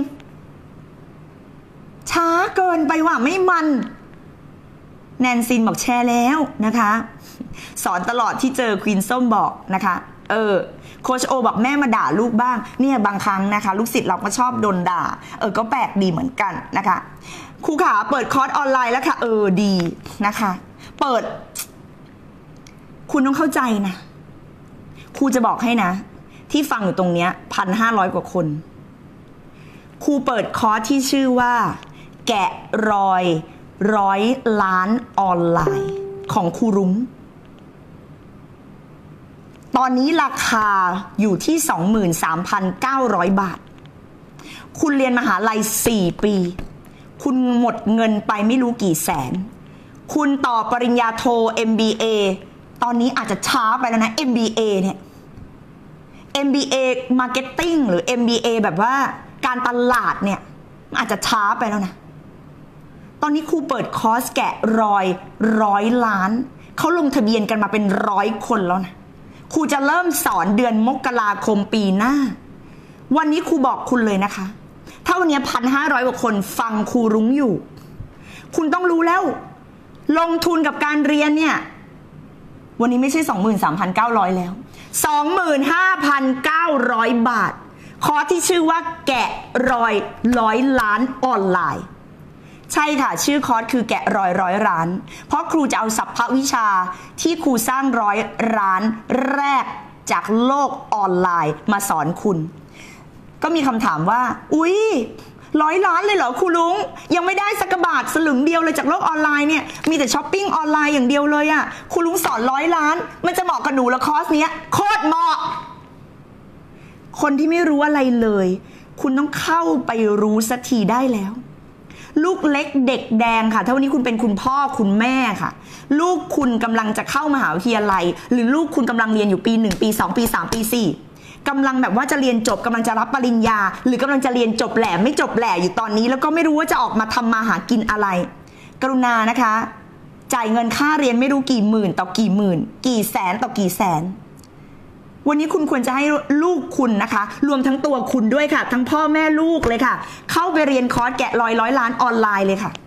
ช้าเกินไปว่ะไม่มันแนนซินบอกแชร์แล้วนะคะสอนตลอดที่เจอควีนส้มบอกนะคะเออโคชโอบอกแม่มาด่าลูกบ้างเนี่ยบางครั้งนะคะลูกศิษย์เราก็ชอบโดนด่าเออก็แปลกดีเหมือนกันนะคะครูขาเปิดคอร์สออนไลน์แล้วค่ะเออดีนะคะเปิดคุณต้องเข้าใจนะครูจะบอกให้นะที่ฟังอยู่ตรงเนี้ยพันห้าร้อยกว่าคนครูเปิดคอร์สที่ชื่อว่าแกะรอยร้อยล้านออนไลน์ของครูรุ้งตอนนี้ราคาอยู่ที่ สองหมื่นสามพันเก้าร้อย บาทคุณเรียนมหาลัยสี่ปีคุณหมดเงินไปไม่รู้กี่แสนคุณต่อปริญญาโท เอ็ม บี เอ ตอนนี้อาจจะช้าไปแล้วนะ เอ็ม บี เอ เนี่ยเอ็ม บี เอ Marketing หรือ เอ็ม บี เอ แบบว่าการตลาดเนี่ยอาจจะช้าไปแล้วนะตอนนี้ครูเปิดคอร์สแกะรอยร้อยล้านเขาลงทะเบียนกันมาเป็นร้อยคนแล้วนะครูจะเริ่มสอนเดือนมกราคมปีหน้าวันนี้ครูบอกคุณเลยนะคะถ้าวันนี้พันห้าร้อยกว่าคนฟังครูรุ้งอยู่คุณต้องรู้แล้วลงทุนกับการเรียนเนี่ยวันนี้ไม่ใช่ สองหมื่นสามพันเก้าร้อย แล้ว สองหมื่นห้าพันเก้าร้อย บาทคอร์สที่ชื่อว่าแกะรอยร้อยล้านออนไลน์ใช่ค่ะชื่อคอร์สคือแกะรอยร้อยล้านเพราะครูจะเอาศัพท์วิชาที่ครูสร้างร้อยล้านแรกจากโลกออนไลน์มาสอนคุณก็มีคำถามว่าอุ๊ยร้อยล้านเลยเหรอครูลุงยังไม่ได้สักบาทสลึงเดียวเลยจากโลกออนไลน์เนี่ยมีแต่ช้อปปิ้งออนไลน์อย่างเดียวเลยอะครูลุงสอนร้อยล้านมันจะเหมาะกับหนูละคอร์สเนี้ยโคตรเหมาะคนที่ไม่รู้อะไรเลยคุณต้องเข้าไปรู้สักทีได้แล้วลูกเล็กเด็กแดงค่ะถ้าวันนี้คุณเป็นคุณพ่อคุณแม่ค่ะลูกคุณกำลังจะเข้ามหาวิทยาลัยหรือลูกคุณกำลังเรียนอยู่ปีหนึ่งปีสองปีสามปีสี่กำลังแบบว่าจะเรียนจบกำลังจะรับปริญญาหรือกำลังจะเรียนจบแหล่ไม่จบแหล่อยู่ตอนนี้แล้วก็ไม่รู้ว่าจะออกมาทำมาหากินอะไรกรุณานะคะจ่ายเงินค่าเรียนไม่รู้กี่หมื่นต่อกี่หมื่นกี่แสนต่อกี่แสนวันนี้คุณควรจะให้ลูกคุณนะคะรวมทั้งตัวคุณด้วยค่ะทั้งพ่อแม่ลูกเลยค่ะเข้าไปเรียนคอร์สแกะรอยร้อยล้านออนไลน์เลยค่ะ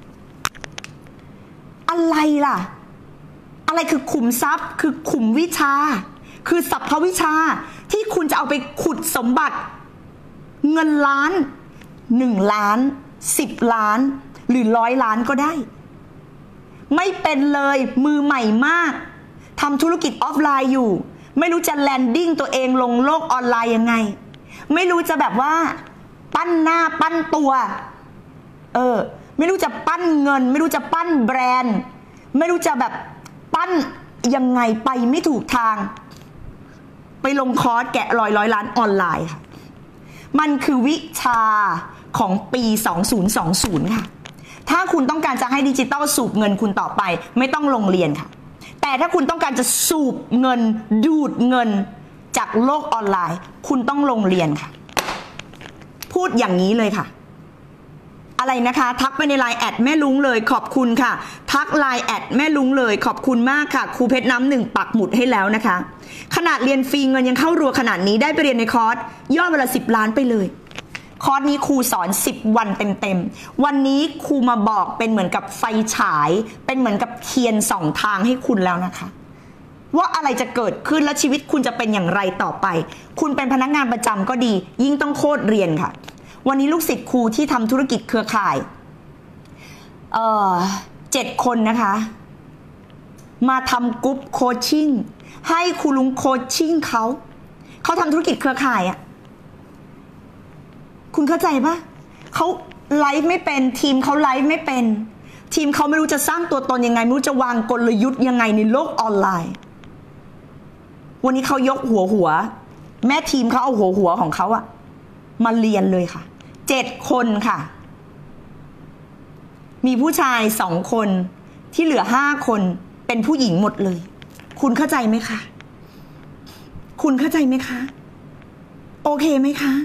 อะไรล่ะอะไรคือขุมทรัพย์คือขุมวิชาคือสรรพวิชาที่คุณจะเอาไปขุดสมบัติเงินล้านหนึ่งล้านสิบล้านหรือร้อยล้านก็ได้ไม่เป็นเลยมือใหม่มากทำธุรกิจออฟไลน์อยู่ไม่รู้จะแลนดิ้งตัวเองลงโลกออนไลน์ยังไงไม่รู้จะแบบว่าปั้นหน้าปั้นตัวเออไม่รู้จะปั้นเงินไม่รู้จะปั้นแบรนด์ไม่รู้จะแบบปั้นยังไงไปไม่ถูกทางไปลงคอร์สแกะรอยร้อยล้านออนไลน์ค่ะมันคือวิชาของปีสองพันยี่สิบค่ะถ้าคุณต้องการจะให้ดิจิตอลสูบเงินคุณต่อไปไม่ต้องลงเรียนค่ะแต่ถ้าคุณต้องการจะสูบเงินดูดเงินจากโลกออนไลน์คุณต้องลงเรียนค่ะพูดอย่างนี้เลยค่ะอะไรนะคะทักไปในไลน์แอดแม่ลุงเลยขอบคุณค่ะทักไลน์แอดแม่ลุงเลยขอบคุณมากค่ะครูเพชรน้ำหนึ่งปักหมุดให้แล้วนะคะขนาดเรียนฟรีเงินยังเข้ารัวขนาดนี้ได้ไปเรียนในคอร์สยอดเวลาสิบล้านไปเลยคอร์สนี้ครูสอนสิบวันเต็มๆวันนี้ครูมาบอกเป็นเหมือนกับไฟฉายเป็นเหมือนกับเทียนสองทางให้คุณแล้วนะคะว่าอะไรจะเกิดขึ้นและชีวิตคุณจะเป็นอย่างไรต่อไปคุณเป็นพนักงานประจำก็ดียิ่งต้องโคตรเรียนค่ะวันนี้ลูกศิษย์ครูที่ทำธุรกิจเครือข่ายเอ่อเจ็ดคนนะคะมาทำกรุ๊ปโคชชิ่งให้ครูลุงโคชชิ่งเขาเขาทำธุรกิจเครือข่ายอ่ะคุณเข้าใจปะเขาไลฟ์ไม่เป็นทีมเขาไลฟ์ไม่เป็นทีมเขาไม่รู้จะสร้างตัวตนยังไงไม่รู้จะวางกลยุทธ์ยังไงในโลกออนไลน์วันนี้เขายกหัวหัวแม่ทีมเขาเอาหัวหัวของเขาอะมาเรียนเลยค่ะเจ็ดคนค่ะมีผู้ชายสองคนที่เหลือห้าคนเป็นผู้หญิงหมดเลยคุณเข้าใจไหมคะคุณเข้าใจไหมคะโอเคไหมคะ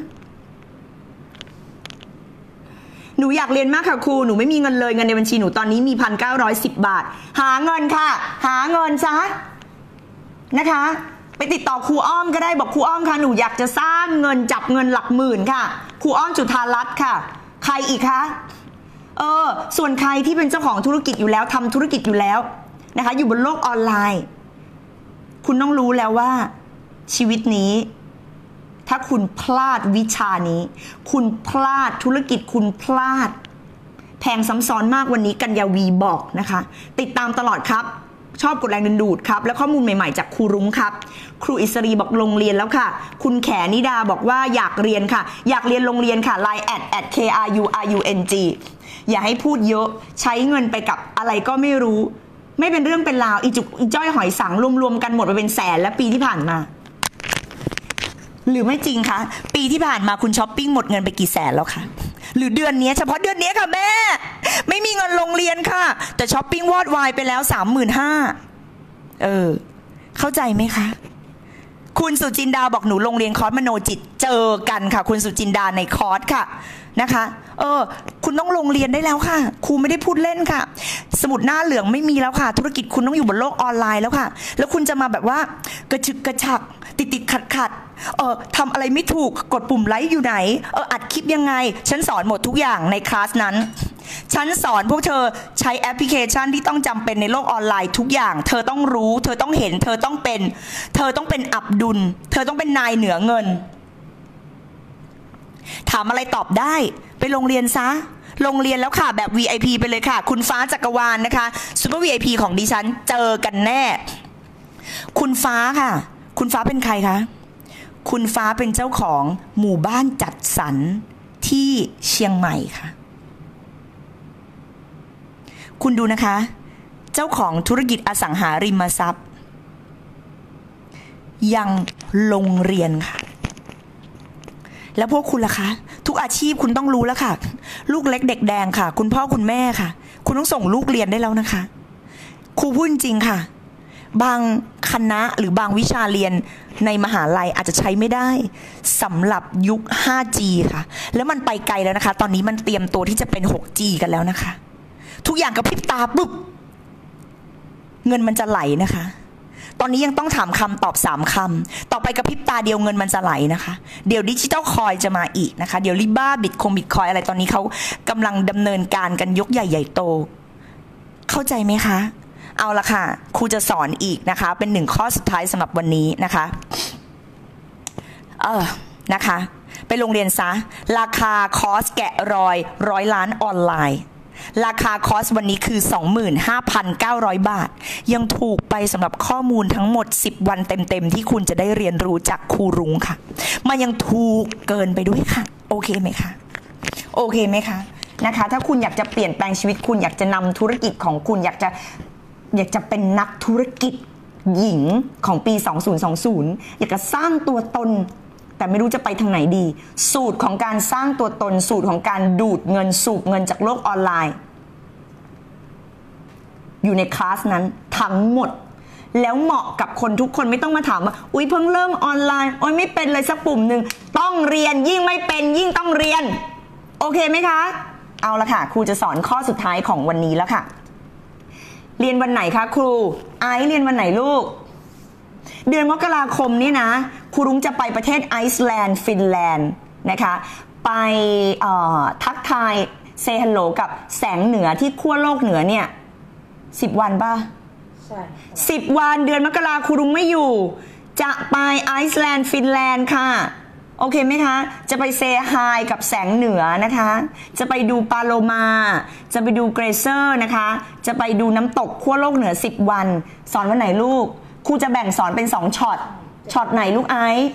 หนูอยากเรียนมากค่ะครูหนูไม่มีเงินเลยเงินในบัญชีหนูตอนนี้มี หนึ่งพันเก้าร้อยสิบ บาทหาเงินค่ะหาเงินซะนะคะไปติดต่อครูอ้อมก็ได้บอกครูอ้อมค่ะหนูอยากจะสร้างเงินจับเงินหลักหมื่นค่ะครูอ้อมจุฑารัตน์ค่ะใครอีกคะเออส่วนใครที่เป็นเจ้าของธุรกิจอยู่แล้วทำธุรกิจอยู่แล้วนะคะอยู่บนโลกออนไลน์คุณต้องรู้แล้วว่าชีวิตนี้ถ้าคุณพลาดวิชานี้คุณพลาดธุรกิจคุณพลาดแพงซ้ำซ้อนมากวันนี้กัญญาวีบอกนะคะติดตามตลอดครับชอบกดแรงดึงดูดครับและข้อมูลใหม่ๆจากครูรุ้งครับครูอิสรีบอกลงเรียนแล้วค่ะคุณแขนิดาบอกว่าอยากเรียนค่ะอยากเรียนโรงเรียนค่ะ ไลน์ แอด แอด เค อาร์ ยู อาร์ ยู เอ็น จี อย่าให้พูดเยอะใช้เงินไปกับอะไรก็ไม่รู้ไม่เป็นเรื่องเป็นราวอีจุกอีจ้อยหอยสังรวมๆกันหมดไปเป็นแสนและปีที่ผ่านมาหรือไม่จริงคะปีที่ผ่านมาคุณช้อปปิ้งหมดเงินไปกี่แสนแล้วคะหรือเดือนนี้เฉพาะเดือนนี้ค่ะแม่ไม่มีเงินโรงเรียนค่ะแต่ช้อปปิ้งวอดวายไปแล้ว สามหมื่นห้าพัน เออเข้าใจไหมคะคุณสุจินดาบอกหนูโรงเรียนคอร์สมโนจิตเจอกันค่ะคุณสุจินดาในคอร์สค่ะนะคะเออคุณต้องลงเรียนได้แล้วค่ะครูไม่ได้พูดเล่นค่ะสมุดหน้าเหลืองไม่มีแล้วค่ะธุรกิจคุณต้องอยู่บนโลกออนไลน์แล้วค่ะแล้วคุณจะมาแบบว่ากระชึกกระชักติดติดขัดขัดเออทำอะไรไม่ถูกกดปุ่มไลค์อยู่ไหนเอออัดคลิปยังไงฉันสอนหมดทุกอย่างในคลาสนั้นฉันสอนพวกเธอใช้แอปพลิเคชันที่ต้องจำเป็นในโลกออนไลน์ทุกอย่างเธอต้องรู้เธอต้องเห็นเธอต้องเป็นเธอต้องเป็นอับดุลเธอต้องเป็นนายเหนือเงินถามอะไรตอบได้ไปโรงเรียนซะโรงเรียนแล้วค่ะแบบ วี ไอ พี ไปเลยค่ะคุณฟ้าจักรวาลนะคะซูเปอร์ วี ไอ พี ของดิฉันเจอกันแน่คุณฟ้าค่ะคุณฟ้าเป็นใครคะคุณฟ้าเป็นเจ้าของหมู่บ้านจัดสรรที่เชียงใหม่ค่ะคุณดูนะคะเจ้าของธุรกิจอสังหาริมทรัพย์ยังโรงเรียนค่ะแล้วพวกคุณล่ะคะทุกอาชีพคุณต้องรู้แล้วค่ะลูกเล็กเด็กแดงค่ะคุณพ่อคุณแม่ค่ะคุณต้องส่งลูกเรียนได้แล้วนะคะครูพูดจริงค่ะบางคณะหรือบางวิชาเรียนในมหาลัยอาจจะใช้ไม่ได้สำหรับยุค ห้าจี ค่ะแล้วมันไปไกลแล้วนะคะตอนนี้มันเตรียมตัวที่จะเป็น หกจี กันแล้วนะคะทุกอย่างกระพริบตาปุ๊บเงินมันจะไหลนะคะตอนนี้ยังต้องถามคำตอบสามคำต่อไปกระพริบตาเดียวเงินมันจะไหลนะคะเดี๋ยวดิจิตอลคอยจะมาอีกนะคะเดี๋ยวลิบ้าบิตคงบิตคอยอะไรตอนนี้เขากำลังดำเนินการกันยกใหญ่ใหญ่โตเข้าใจไหมคะเอาละค่ะครูจะสอนอีกนะคะเป็นหนึ่งข้อสุดท้ายสำหรับวันนี้นะคะเออนะคะไปโรงเรียนซะราคาคอร์สแกะรอยร้อยล้านออนไลน์ราคาคอร์สวันนี้คือ สองหมื่นห้าพันเก้าร้อย บาทยังถูกไปสำหรับข้อมูลทั้งหมดสิบวันเต็มๆที่คุณจะได้เรียนรู้จากครูรุ้งค่ะมันยังถูกเกินไปด้วยค่ะโอเคไหมคะโอเคไหมคะนะคะถ้าคุณอยากจะเปลี่ยนแปลงชีวิตคุณอยากจะนำธุรกิจของคุณอยากจะอยากจะเป็นนักธุรกิจหญิงของปีสองพันยี่สิบอยากจะสร้างตัวตนแต่ไม่รู้จะไปทางไหนดีสูตรของการสร้างตัวตนสูตรของการดูดเงินสูบเงินจากโลกออนไลน์อยู่ในคลาสนั้นทั้งหมดแล้วเหมาะกับคนทุกคนไม่ต้องมาถามว่าอุ๊ยเพิ่งเริ่มออนไลน์โอ๊ยไม่เป็นเลยสักปุ่มหนึ่งต้องเรียนยิ่งไม่เป็นยิ่งต้องเรียนโอเคไหมคะเอาละค่ะครูจะสอนข้อสุดท้ายของวันนี้แล้วค่ะเรียนวันไหนคะครูไอซ์เรียนวันไหนลูกเดือนมกราคมนี่นะครูรุ้งจะไปประเทศไอซ์แลนด์ฟินแลนด์นะคะไปทักทายเซฮัลโหลกับแสงเหนือที่ขั้วโลกเหนือเนี่ยสิบวันป่ะใช่สิบวันเดือนมกราครูรุ้งไม่อยู่จะไปไอซ์แลนด์ฟินแลนด์ค่ะโอเคไหมคะจะไปเซฮายกับแสงเหนือนะคะจะไปดูปาโลมาจะไปดูเกรเซอร์นะคะจะไปดูน้ำตกขั้วโลกเหนือสิบวันสอนวันไหนลูกครูจะแบ่งสอนเป็นสองช็อตช็อตไหนลูกไอซ์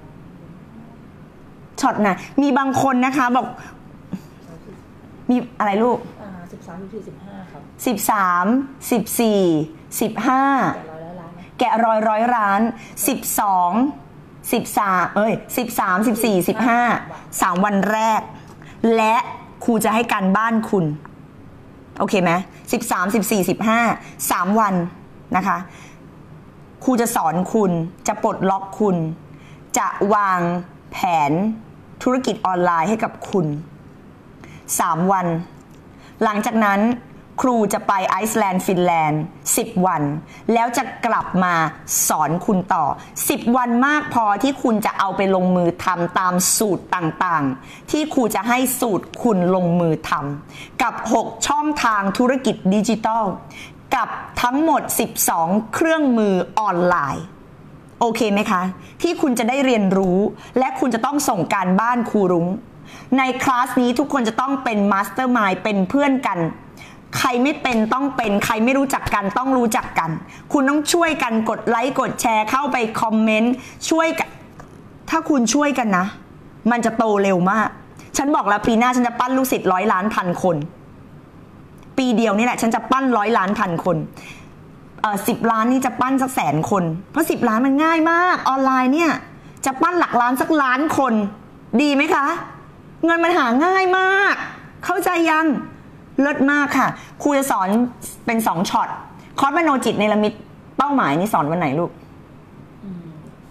ช็อตไหนมีบางคนนะคะบอกมีอะไรลูกสิบสาม สิบสี่ สิบห้าครับสิบสาม สิบสี่ สิบห้าแกะรอยร้อยล้านสิบสองสิบสามเอ้ยสิบสามสิบสี่สิบห้าสามวันแรกและครูจะให้การบ้านคุณโอเคไหมสิบสามสิบสี่สิบห้าสามวันนะคะครูจะสอนคุณจะปลดล็อกคุณจะวางแผนธุรกิจออนไลน์ให้กับคุณสามวันหลังจากนั้นครูจะไปไอซ์แลนด์ฟินแลนด์สิบวันแล้วจะกลับมาสอนคุณต่อสิบวันมากพอที่คุณจะเอาไปลงมือทำตามสูตรต่างๆที่ครูจะให้สูตรคุณลงมือทำกับหกช่องทางธุรกิจดิจิทัลกับทั้งหมดสิบสองเครื่องมือออนไลน์โอเคไหมคะที่คุณจะได้เรียนรู้และคุณจะต้องส่งการบ้านครูรุ้งในคลาสนี้ทุกคนจะต้องเป็นมาสเตอร์มายด์เป็นเพื่อนกันใครไม่เป็นต้องเป็นใครไม่รู้จักกันต้องรู้จักกันคุณต้องช่วยกันกดไลค์กดแชร์เข้าไปคอมเมนต์ช่วยกันถ้าคุณช่วยกันนะมันจะโตเร็วมากฉันบอกแล้วปีหน้าฉันจะปั้นลูกศิษย์ร้อยล้านพันคนปีเดียวนี่แหละฉันจะปั้นร้อยล้านพันคนเออสิบล้านนี่จะปั้นสักแสนคนเพราะสิบล้านมันง่ายมากออนไลน์เนี่ยจะปั้นหลักล้านสักล้านคนดีไหมคะเงินมันหาง่ายมากเข้าใจยังเลิศมากค่ะครูจะสอนเป็นสองช็อตคอร์สมโนจิตเนรมิตเป้าหมายนี่สอนวันไหนลูกช่วง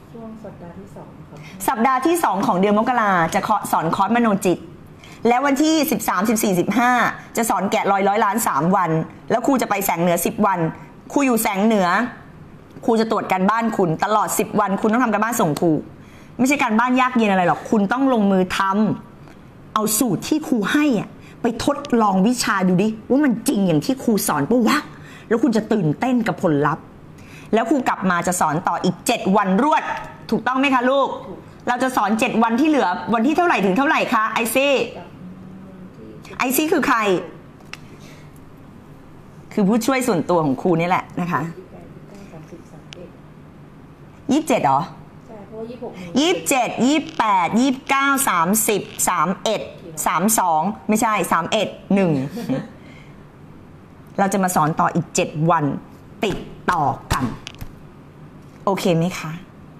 สัปดาห์ที่สองครับสัปดาห์ที่สองของเดือนมกราจะสอนคอร์สมโนจิตและวันที่สิบสาม สิบสี่ สิบห้าจะสอนแกะรอยร้อยล้านสามวันแล้วครูจะไปแสงเหนือสิบวันครูอยู่แสงเหนือครูจะตรวจการบ้านคุณตลอดสิบวันคุณต้องทำการบ้านส่งครูไม่ใช่การบ้านยากเย็นอะไรหรอกคุณต้องลงมือทำเอาสูตรที่ครูให้อะไปทดลองวิชาดูดิว่ามันจริงอย่างที่ครูสอนปะวะแล้วคุณจะตื่นเต้นกับผลลัพธ์แล้วครูกลับมาจะสอนต่ออีกเจ็ดวันรวดถูกต้องไหมคะลูกเราจะสอนเจ็ดวันที่เหลือวันที่เท่าไหร่ถึงเท่าไหร่คะไอซี่ไอซี่คือใครคือผู้ช่วยส่วนตัวของครูนี่แหละนะคะยี่สิบเจ็ดเหรอใช่เพราะว่ายี่สิบหกยี่สิบเจ็ดยี่สิบแปดยี่สิบเก้าสามสิบสามเอ็ดสามสองไม่ใช่สามเอ็ดหนึ่งเราจะมาสอนต่ออีกเจ็ดวันติดต่อกันโอเคไหมคะ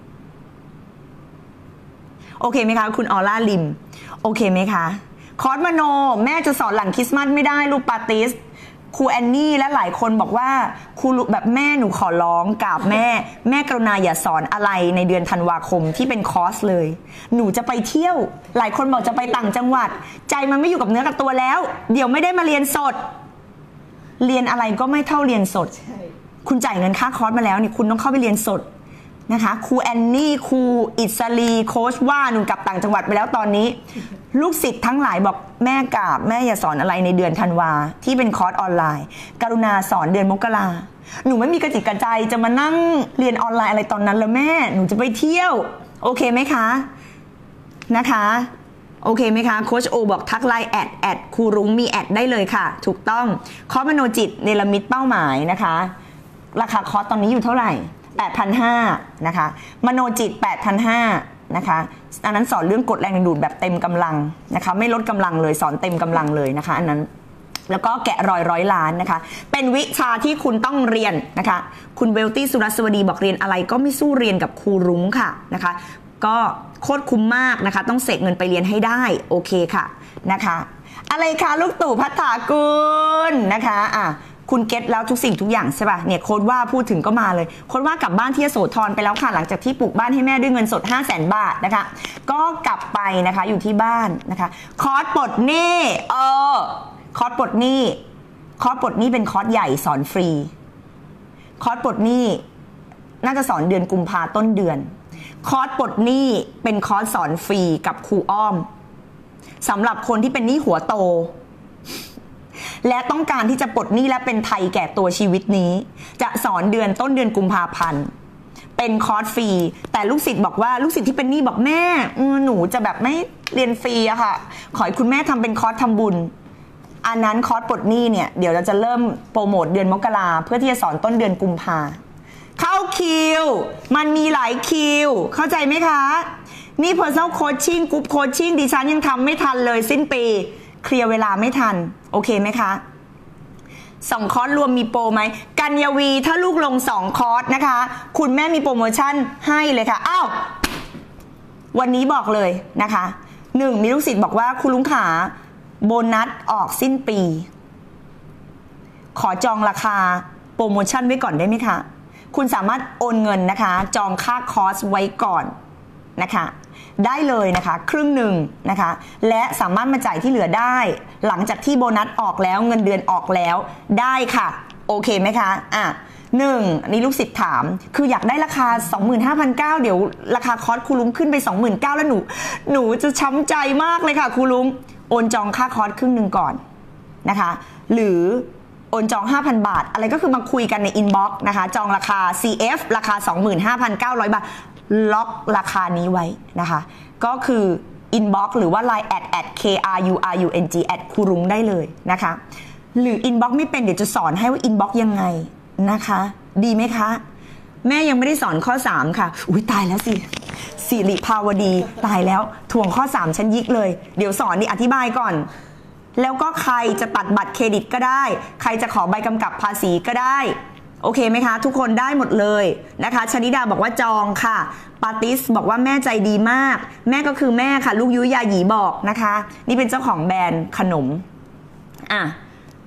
โอเคไหมคะคุณออร่าลิมโอเคไหมคะคอร์สมโนแม่จะสอนหลังคริสต์มาสไม่ได้ลูกปาติสครูแอนนี่และหลายคนบอกว่าครูแบบแม่หนูขอร้องกับแม่แม่กรุณาอย่าสอนอะไรในเดือนธันวาคมที่เป็นคอร์สเลยหนูจะไปเที่ยวหลายคนบอกจะไปต่างจังหวัดใจมันไม่อยู่กับเนื้อกับตัวแล้วเดี๋ยวไม่ได้มาเรียนสดเรียนอะไรก็ไม่เท่าเรียนสดคุณจ่ายเงินค่าคอร์สมาแล้วนี่คุณต้องเข้าไปเรียนสดนะคะครูแอนนี่ครูอิสรีโค้ชว่าหนูกลับต่างจังหวัดไปแล้วตอนนี้ลูกศิษย์ทั้งหลายบอกแม่กราบแม่อย่าสอนอะไรในเดือนธันวาที่เป็นคอร์สออนไลน์กรุณาสอนเดือนมกราหนูไม่มีกระจิตกระใจจะมานั่งเรียนออนไลน์อะไรตอนนั้นแล้วแม่หนูจะไปเที่ยวโอเคไหมคะนะคะโอเคไหมคะโค้ชโอบอกทักไลน์แอดแอดครูรุ้งมีแอดได้เลยค่ะถูกต้องคอร์สมโนจิตเนรมิตเป้าหมายนะคะราคาคอร์สตอนนี้อยู่เท่าไหร่ แปดพันห้าร้อย นะคะมโนจิต แปดพันห้าร้อย นะคะอันนั้นสอนเรื่องกดแรงดึงดูดแบบเต็มกำลังนะคะไม่ลดกำลังเลยสอนเต็มกำลังเลยนะคะอันนั้นแล้วก็แกะรอยร้อยล้านนะคะเป็นวิชาที่คุณต้องเรียนนะคะคุณเวลตี้สุรสวดีบอกเรียนอะไรก็ไม่สู้เรียนกับครูรุ้งค่ะนะคะก็โคตรคุ้มมากนะคะต้องเสกเงินไปเรียนให้ได้โอเคค่ะนะคะอะไรคะลูกตู่พัฒนากุลนะคะอ่ะคุณเก็ตแล้วทุกสิ่งทุกอย่างใช่ป่ะเนี่ยโค้ดว่าพูดถึงก็มาเลยโค้ดว่ากลับบ้านที่ยโสธรไปแล้วค่ะหลังจากที่ปลูกบ้านให้แม่ด้วยเงินสด ห้าแสน บาทนะคะก็กลับไปนะคะอยู่ที่บ้านนะคะคอร์สปลดหนี้เออคอร์สปลดหนี้คอร์สปลดหนี้เป็นคอร์สใหญ่สอนฟรีคอร์สปลดหนี้น่าจะสอนเดือนกุมภาต้นเดือนคอร์สปลดหนี้เป็นคอร์สสอนฟรีกับครูอ้อมสำหรับคนที่เป็นหนี้หัวโตและต้องการที่จะปลดหนี้และเป็นไทยแก่ตัวชีวิตนี้จะสอนเดือนต้นเดือนกุมภาพันธ์เป็นคอร์สฟรีแต่ลูกศิษย์บอกว่าลูกศิษย์ที่เป็นหนี้บอกแม่หนูจะแบบไม่เรียนฟรีอะค่ะขอให้คุณแม่ทำเป็นคอร์สทำบุญอันนั้นคอร์สปลดหนี้เนี่ยเดี๋ยวเราจะเริ่มโปรโมทเดือนมกราเพื่อที่จะสอนต้นเดือนกุมภาเข้าคิวมันมีหลายคิวเข้าใจไหมคะนี่ personal coaching group coaching ดิฉันยังทำไม่ทันเลยสิ้นปีเคลียร์เวลาไม่ทันโอเคไหมคะสองคอร์สรวมมีโปรไหมกัญญวีถ้าลูกลงสองคอร์สนะคะคุณแม่มีโปรโมชั่นให้เลยค่ะอ้าววันนี้บอกเลยนะคะหนึ่งมีลูกศิษย์บอกว่าคุณลุงขาโบนัสออกสิ้นปีขอจองราคาโปรโมชั่นไว้ก่อนได้ไหมคะคุณสามารถโอนเงินนะคะจองค่าคอร์สไว้ก่อนนะคะได้เลยนะคะครึ่งหนึ่งนะคะและสามารถมาจ่ายที่เหลือได้หลังจากที่โบนัสออกแล้วเงินเดือนออกแล้วได้ค่ะโอเคไหมคะอ่ะหนึ่งนี่ลูกศิษย์ถามคืออยากได้ราคา สองหมื่นห้าพันเก้าร้อย เดี๋ยวราคาคอร์สครูลุงขึ้นไป สองหมื่นเก้าพัน แล้วหนูหนูจะช้ำใจมากเลยค่ะครูลุงโอนจองค่าคอร์สครึ่งหนึ่งก่อนนะคะหรือโอนจอง ห้าพัน บาทอะไรก็คือมาคุยกันในอินบ็อกซ์นะคะจองราคา ซี เอฟ ราคา สองหมื่นห้าพันเก้าร้อย บาทล็อกราคานี้ไว้นะคะก็คืออินบ็อกซ์หรือว่า ไลน์ แอด แอด เค อาร์ ยู อาร์ ยู เอ็น จี แอด ครูรุ้งได้เลยนะคะหรืออินบ็อกซ์ไม่เป็นเดี๋ยวจะสอนให้ว่าอินบ็อกซ์ยังไงนะคะดีไหมคะแม่ยังไม่ได้สอนข้อสามค่ะอุ้ยตายแล้วสิสิริภาวดีตายแล้วถ่วงข้อสามฉันยิกเลยเดี๋ยวสอนนี่อธิบายก่อนแล้วก็ใครจะตัดบัตรเครดิตก็ได้ใครจะขอใบกำกับภาษีก็ได้โอเคไหมคะทุกคนได้หมดเลยนะคะชนิดาบอกว่าจองค่ะปาติสบอกว่าแม่ใจดีมากแม่ก็คือแม่ค่ะลูกยุ้ยยาหยีบอกนะคะนี่เป็นเจ้าของแบรนด์ขนมอ่ะ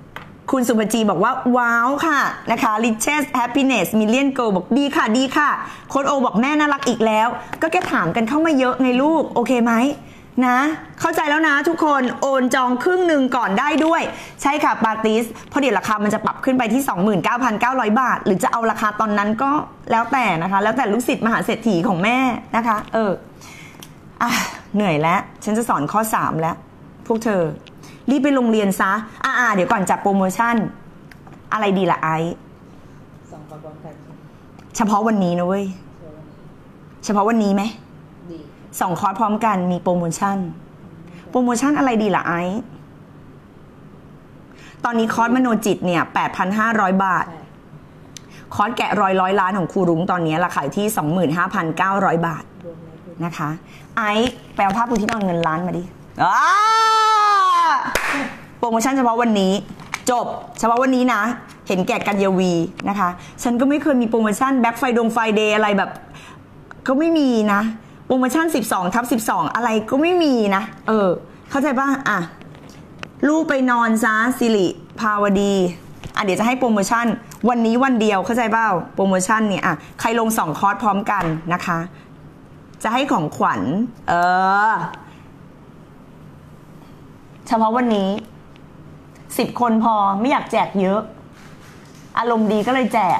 คุณสุภจีบอกว่าว้าวค่ะนะคะ Riches Happiness Million Girl บอกดีค่ะดีค่ะโค้ดโอบอกแม่น่ารักอีกแล้วก็แค่ถามกันเข้ามาเยอะไงลูกโอเคไหมนะเข้าใจแล้วนะทุกคนโอนจองครึ่งหนึ่งก่อนได้ด้วยใช่ค่ะปาติสเพราะเดี๋ยวราคามันจะปรับขึ้นไปที่ สองหมื่นเก้าพันเก้าร้อย บาทหรือจะเอาราคาตอนนั้นก็แล้วแต่นะคะแล้วแต่ลูกศิษย์มหาเศรษฐีของแม่นะคะเอออ่ะเหนื่อยแล้วฉันจะสอนข้อสามแล้วพวกเธอรีบไปโรงเรียนซะอ่าเดี๋ยวก่อนจัดโปรโมชั่นอะไรดีล่ะไอซ์สองกระบอกกันเฉพาะวันนี้นะเว้ยเฉพาะวันนี้ไหมดีสองคอร์สพร้อมกันมีโปรโมชั่นโปรโมชั่นอะไรดีล่ะไอซ์ตอนนี้คอร์สมโนจิตเนี่ย แปดพันห้าร้อย บาทคอร์สแกะรอยร้อยล้านของครูรุ้งตอนนี้ราคาอยู่ที่ สองหมื่นห้าพันเก้าร้อย บาทนะคะไอซ์แปลผ้าปูที่นอนเงินล้านมาดิอ้าโปรโมชั่นเฉพาะวันนี้จบเฉพาะวันนี้นะเห็นแก่กันยาวีนะคะฉันก็ไม่เคยมีโปรโมชั่นแบ็คไฟดงไฟเดย์อะไรแบบก็ไม่มีนะโปรโมชั่นสิบสองทับสิบสองอะไรก็ไม่มีนะเออเข้าใจป่ะอ่ะลูกไปนอนซะสิริภาวดีอ่ะเดี๋ยวจะให้โปรโมชั่นวันนี้วันเดียวเข้าใจเปล่าโปรโมชั่นเนี่ยอ่ะใครลงสองคอร์สพร้อมกันนะคะจะให้ของขวัญเออเฉพาะวันนี้สิบคนพอไม่อยากแจกเยอะอารมณ์ดีก็เลยแจก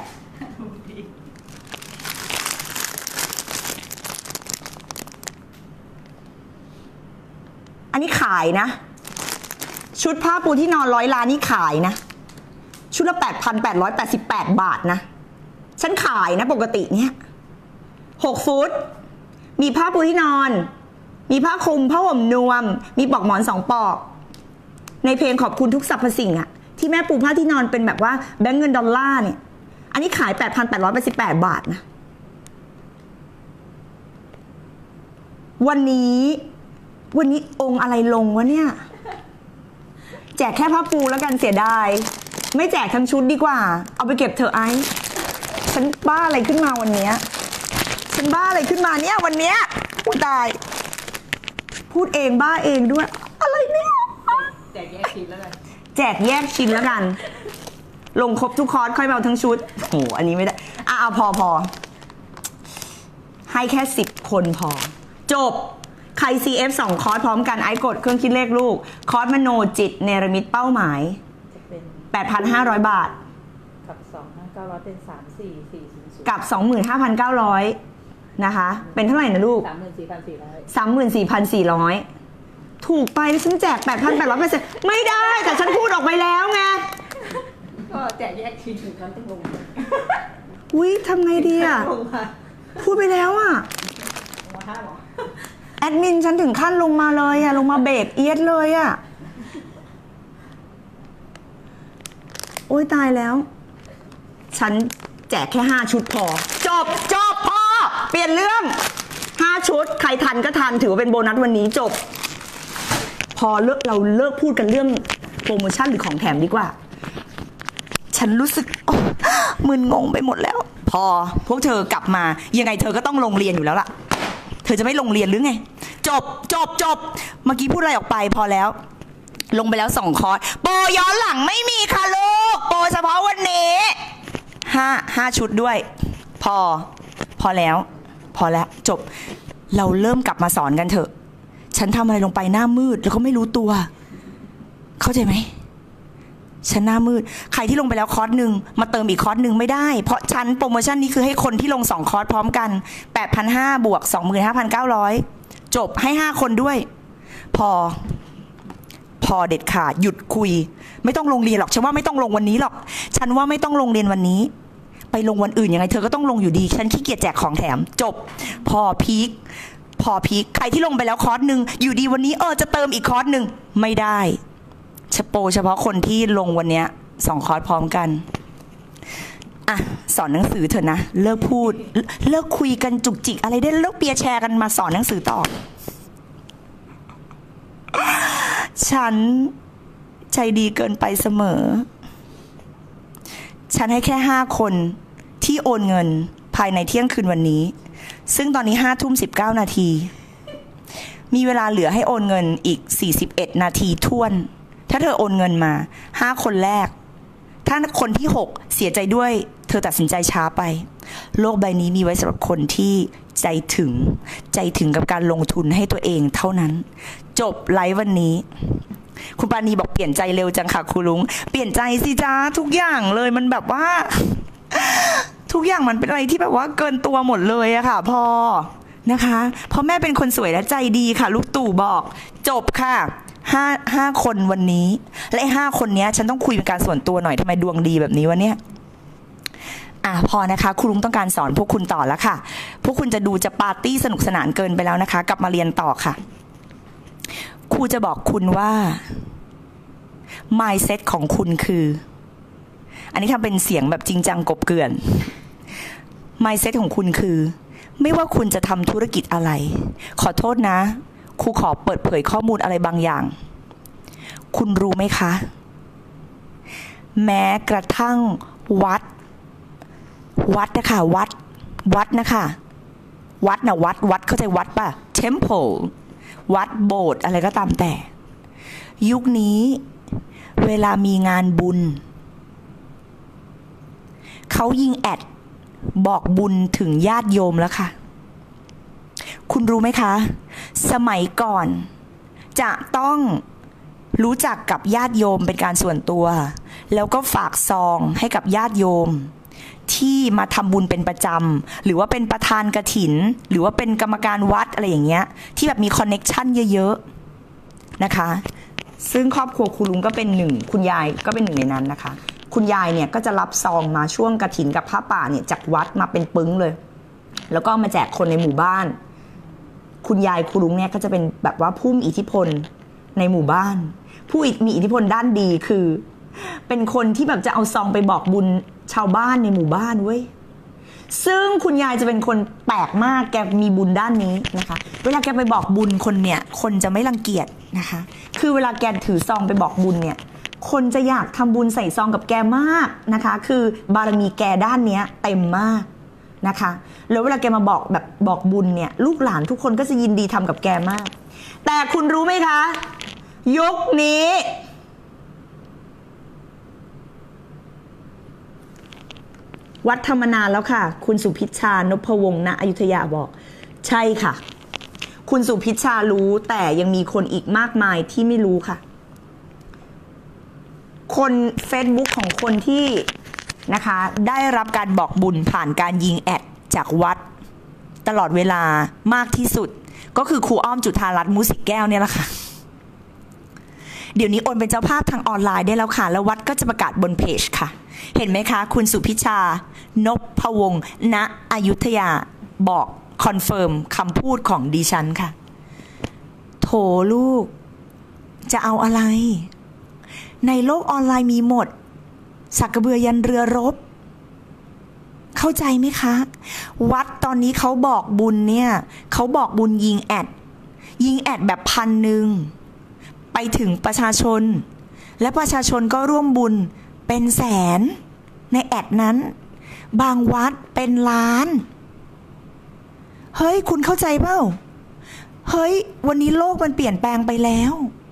อันนี้ขายนะชุดผ้าปูที่นอนร้อยล้านนี่ขายนะชุดละ แปดพันแปดร้อยแปดสิบแปด บาทนะฉันขายนะปกติเนี่ยหกฟุตมีผ้าปูที่นอนมีผ้าคลุมผ้าห่มนวมมีปลอกหมอนสองปลอกในเพลงขอบคุณทุกสรรพสิ่งอะที่แม่ปูผ้าที่นอนเป็นแบบว่าแบงก์เงินดอลลาร์เนี่ยอันนี้ขาย แปดพันแปดร้อยแปดสิบแปด บาทนะวันนี้วันนี้องค์อะไรลงวะเนี่ยแจกแค่ผ้าปูแล้วกันเสียดายไม่แจกทั้งชุดดีกว่าเอาไปเก็บเถอะไอ้ฉันบ้าอะไรขึ้นมาวันนี้ฉันบ้าอะไรขึ้นมาเนี่ยวันนี้กูตายพูดเองบ้าเองด้วยอะไรเนี่ยแจกแยกชิ้นแล้วกันแจกแยกชิ้นแล้วกันลงครบทุกคอร์สค่อยเอาทั้งชุดโอ้อันนี้ไม่ได้อ่ะเอาพอพอให้แค่สิบคนพอจบใคร ซี เอฟ สองคอร์สพร้อมกันไอ้กดเครื่องคิดเลขลูกคอร์สมโนจิตเนรมิตเป้าหมายจะเป็นแปดพันห้าร้อย บาทกับสองพันเก้าร้อยเป็นสามสี่สี่ศูนย์ศูนย์กับ สองหมื่นห้าพันเก้าร้อย นะคะเป็นเท่าไหร่นะลูกสามหมื่นสี่พันสี่ร้อยสามหมื่นสี่พันสี่ร้อย ถูกไปฉันแจก แปดพันแปดร้อยเปอร์เซ็นต์ ไม่ได้แต่ฉันพูดออกไปแล้วไงก็แจกแยกชิ้นถึงกันต้องลงอุ๊ยทำไงดีอ่ะพูดไปแล้วอ่ะแอดมินฉันถึงขั้นลงมาเลยอะลงมาเบรกเอียดเลยอะโอ้ยตายแล้วฉันแจกแค่ห้าชุดพอจบจบพอเปลี่ยนเรื่องห้าชุดใครทันก็ทันถือว่าเป็นโบนัสวันนี้จบพอเลิกเราเลิกพูดกันเรื่องโปรโมชั่นหรือของแถมดีกว่าฉันรู้สึกมึนงงไปหมดแล้วพอพวกเธอกลับมายังไงเธอก็ต้องลงเรียนอยู่แล้วล่ะเธอจะไม่ลงเรียนหรือไงจบจบจบเมื่อกี้พูดอะไรออกไปพอแล้วลงไปแล้วสองคอร์สโปรย้อนหลังไม่มีค่ะลูกโปรเฉพาะวันนี้ห้าห้าชุดด้วยพอพอแล้วพอแล้วจบเราเริ่มกลับมาสอนกันเถอะฉันทำอะไรลงไปหน้ามืดแล้วก็ไม่รู้ตัวเข้าใจไหมฉันหน้ามืดใครที่ลงไปแล้วคอร์สหนึ่งมาเติมอีกคอร์สหนึ่งไม่ได้เพราะฉันโปรโมชั่นนี้คือให้คนที่ลงสองคอร์สพร้อมกัน แปดพันห้าร้อย บวก สองหมื่นห้าพันเก้าร้อย จบให้ห้าคนด้วยพอพอเด็ดขาดหยุดคุยไม่ต้องลงเรียนหรอกฉันว่าไม่ต้องลงวันนี้หรอกฉันว่าไม่ต้องลงเรียนวันนี้ไปลงวันอื่นยังไงเธอก็ต้องลงอยู่ดีฉันขี้เกียจแจกของแถมจบพอพีคพอพีคใครที่ลงไปแล้วคอร์สหนึ่งอยู่ดีวันนี้เออจะเติมอีกคอร์สหนึ่งไม่ได้เฉโปเฉพาะคนที่ลงวันนี้สองคอร์สพร้อมกันอ่ะสอนหนังสือเถอะนะเลิกพูดเลิกคุยกันจุกจิกอะไรได้เลิกเปียร์แชร์กันมาสอนหนังสือต่อฉันใจดีเกินไปเสมอฉันให้แค่ห้าคนที่โอนเงินภายในเที่ยงคืนวันนี้ซึ่งตอนนี้ห้าทุ่มสิบเก้านาทีมีเวลาเหลือให้โอนเงินอีกสี่สิบเอ็ดนาทีท้วนถ้าเธอโอนเงินมาห้าคนแรกถ้าคนที่หกเสียใจด้วยเธอตัดสินใจช้าไปโลกใบนี้มีไว้สำหรับคนที่ใจถึงใจถึงกับการลงทุนให้ตัวเองเท่านั้นจบไลฟ์วันนี้คุณปานีบอกเปลี่ยนใจเร็วจังค่ะครูลุงเปลี่ยนใจสิจ้าทุกอย่างเลยมันแบบว่าทุกอย่างมันเป็นอะไรที่แบบว่าเกินตัวหมดเลยอะค่ะพ่อนะคะเพราะแม่เป็นคนสวยและใจดีค่ะลูกตู่บอกจบค่ะห้าห้าคนวันนี้และห้าคนนี้ฉันต้องคุยเป็นการส่วนตัวหน่อยทำไมดวงดีแบบนี้วะเนี่ยอ่ะพอนะคะครูลุงต้องการสอนพวกคุณต่อแล้วค่ะพวกคุณจะดูจะปาร์ตี้สนุกสนานเกินไปแล้วนะคะกลับมาเรียนต่อค่ะครูจะบอกคุณว่า mindset ของคุณคืออันนี้ทำเป็นเสียงแบบจริงจังกบเกลื่อน mindset ของคุณคือไม่ว่าคุณจะทำธุรกิจอะไรขอโทษนะครูขอเปิดเผยข้อมูลอะไรบางอย่างคุณรู้ไหมคะแม้กระทั่งวัดวัดนะคะวัดวัดนะคะวัดนะวัดวัดเข้าใจวัดป่ะ temple วัดโบสถ์อะไรก็ตามแต่ยุคนี้เวลามีงานบุญเขายิงแอดบอกบุญถึงญาติโยมแล้วค่ะคุณรู้ไหมคะสมัยก่อนจะต้องรู้จักกับญาติโยมเป็นการส่วนตัวแล้วก็ฝากซองให้กับญาติโยมที่มาทำบุญเป็นประจำหรือว่าเป็นประธานกฐินหรือว่าเป็นกรรมการวัดอะไรอย่างเงี้ยที่แบบมีคอนเน็กชันเยอะๆนะคะซึ่งครอบครัวคุณลุงก็เป็นหนึ่งคุณยายก็เป็นหนึ่งในนั้นนะคะคุณยายเนี่ยก็จะรับซองมาช่วงกฐินกับผ้าป่าเนี่ยจากวัดมาเป็นปึ้งเลยแล้วก็มาแจกคนในหมู่บ้านคุณยายคุณลุงเนี่ยก็จะเป็นแบบว่าผู้มีอิทธิพลในหมู่บ้านผู้มีอิทธิพลด้านดีคือเป็นคนที่แบบจะเอาซองไปบอกบุญชาวบ้านในหมู่บ้านเว้ยซึ่งคุณยายจะเป็นคนแปลกมากแกมีบุญด้านนี้นะคะเวลาแกไปบอกบุญคนเนี่ยคนจะไม่รังเกียจนะคะคือเวลาแกถือซองไปบอกบุญเนี่ยคนจะอยากทำบุญใส่ซองกับแกมากนะคะคือบารมีแกด้านเนี้ยเต็มมากนะคะแล้วเวลาแกมาบอกแบบบอกบุญเนี่ยลูกหลานทุกคนก็จะยินดีทำกับแกมากแต่คุณรู้ไหมคะยุคนี้วัดธรรมนานแล้วค่ะคุณสุพิชชานพวงศ์ณอยุธยาบอกใช่ค่ะคุณสุพิชชารู้แต่ยังมีคนอีกมากมายที่ไม่รู้ค่ะคน Facebook ของคนที่นะคะได้รับการบอกบุญผ่านการยิงแอดจากวัดตลอดเวลามากที่สุดก็คือครูอ้อมจุฑารัตน์มุสิกแก้วเนี่ยแหละค่ะเดี๋ยวนี้โอนเป็นเจ้าภาพทางออนไลน์ได้แล้วค่ะแล้ววัดก็จะประกาศบนเพจค่ะเห็นไหมคะคุณสุพิชชานพวงศ์ณอยุธยาบอกคอนเฟิร์มคำพูดของดิฉันค่ะโถลูกจะเอาอะไรในโลกออนไลน์มีหมดสักกระเบือยันเรือรบเข้าใจไหมคะวัดตอนนี้เขาบอกบุญเนี่ยเขาบอกบุญยิงแอดยิงแอดแบบพันหนึ่งไปถึงประชาชนและประชาชนก็ร่วมบุญเป็นแสนในแอดนั้นบางวัดเป็นล้านเฮ้ยคุณเข้าใจเปล่าเฮ้ยวันนี้โลกมันเปลี่ยนแปลงไปแล้ว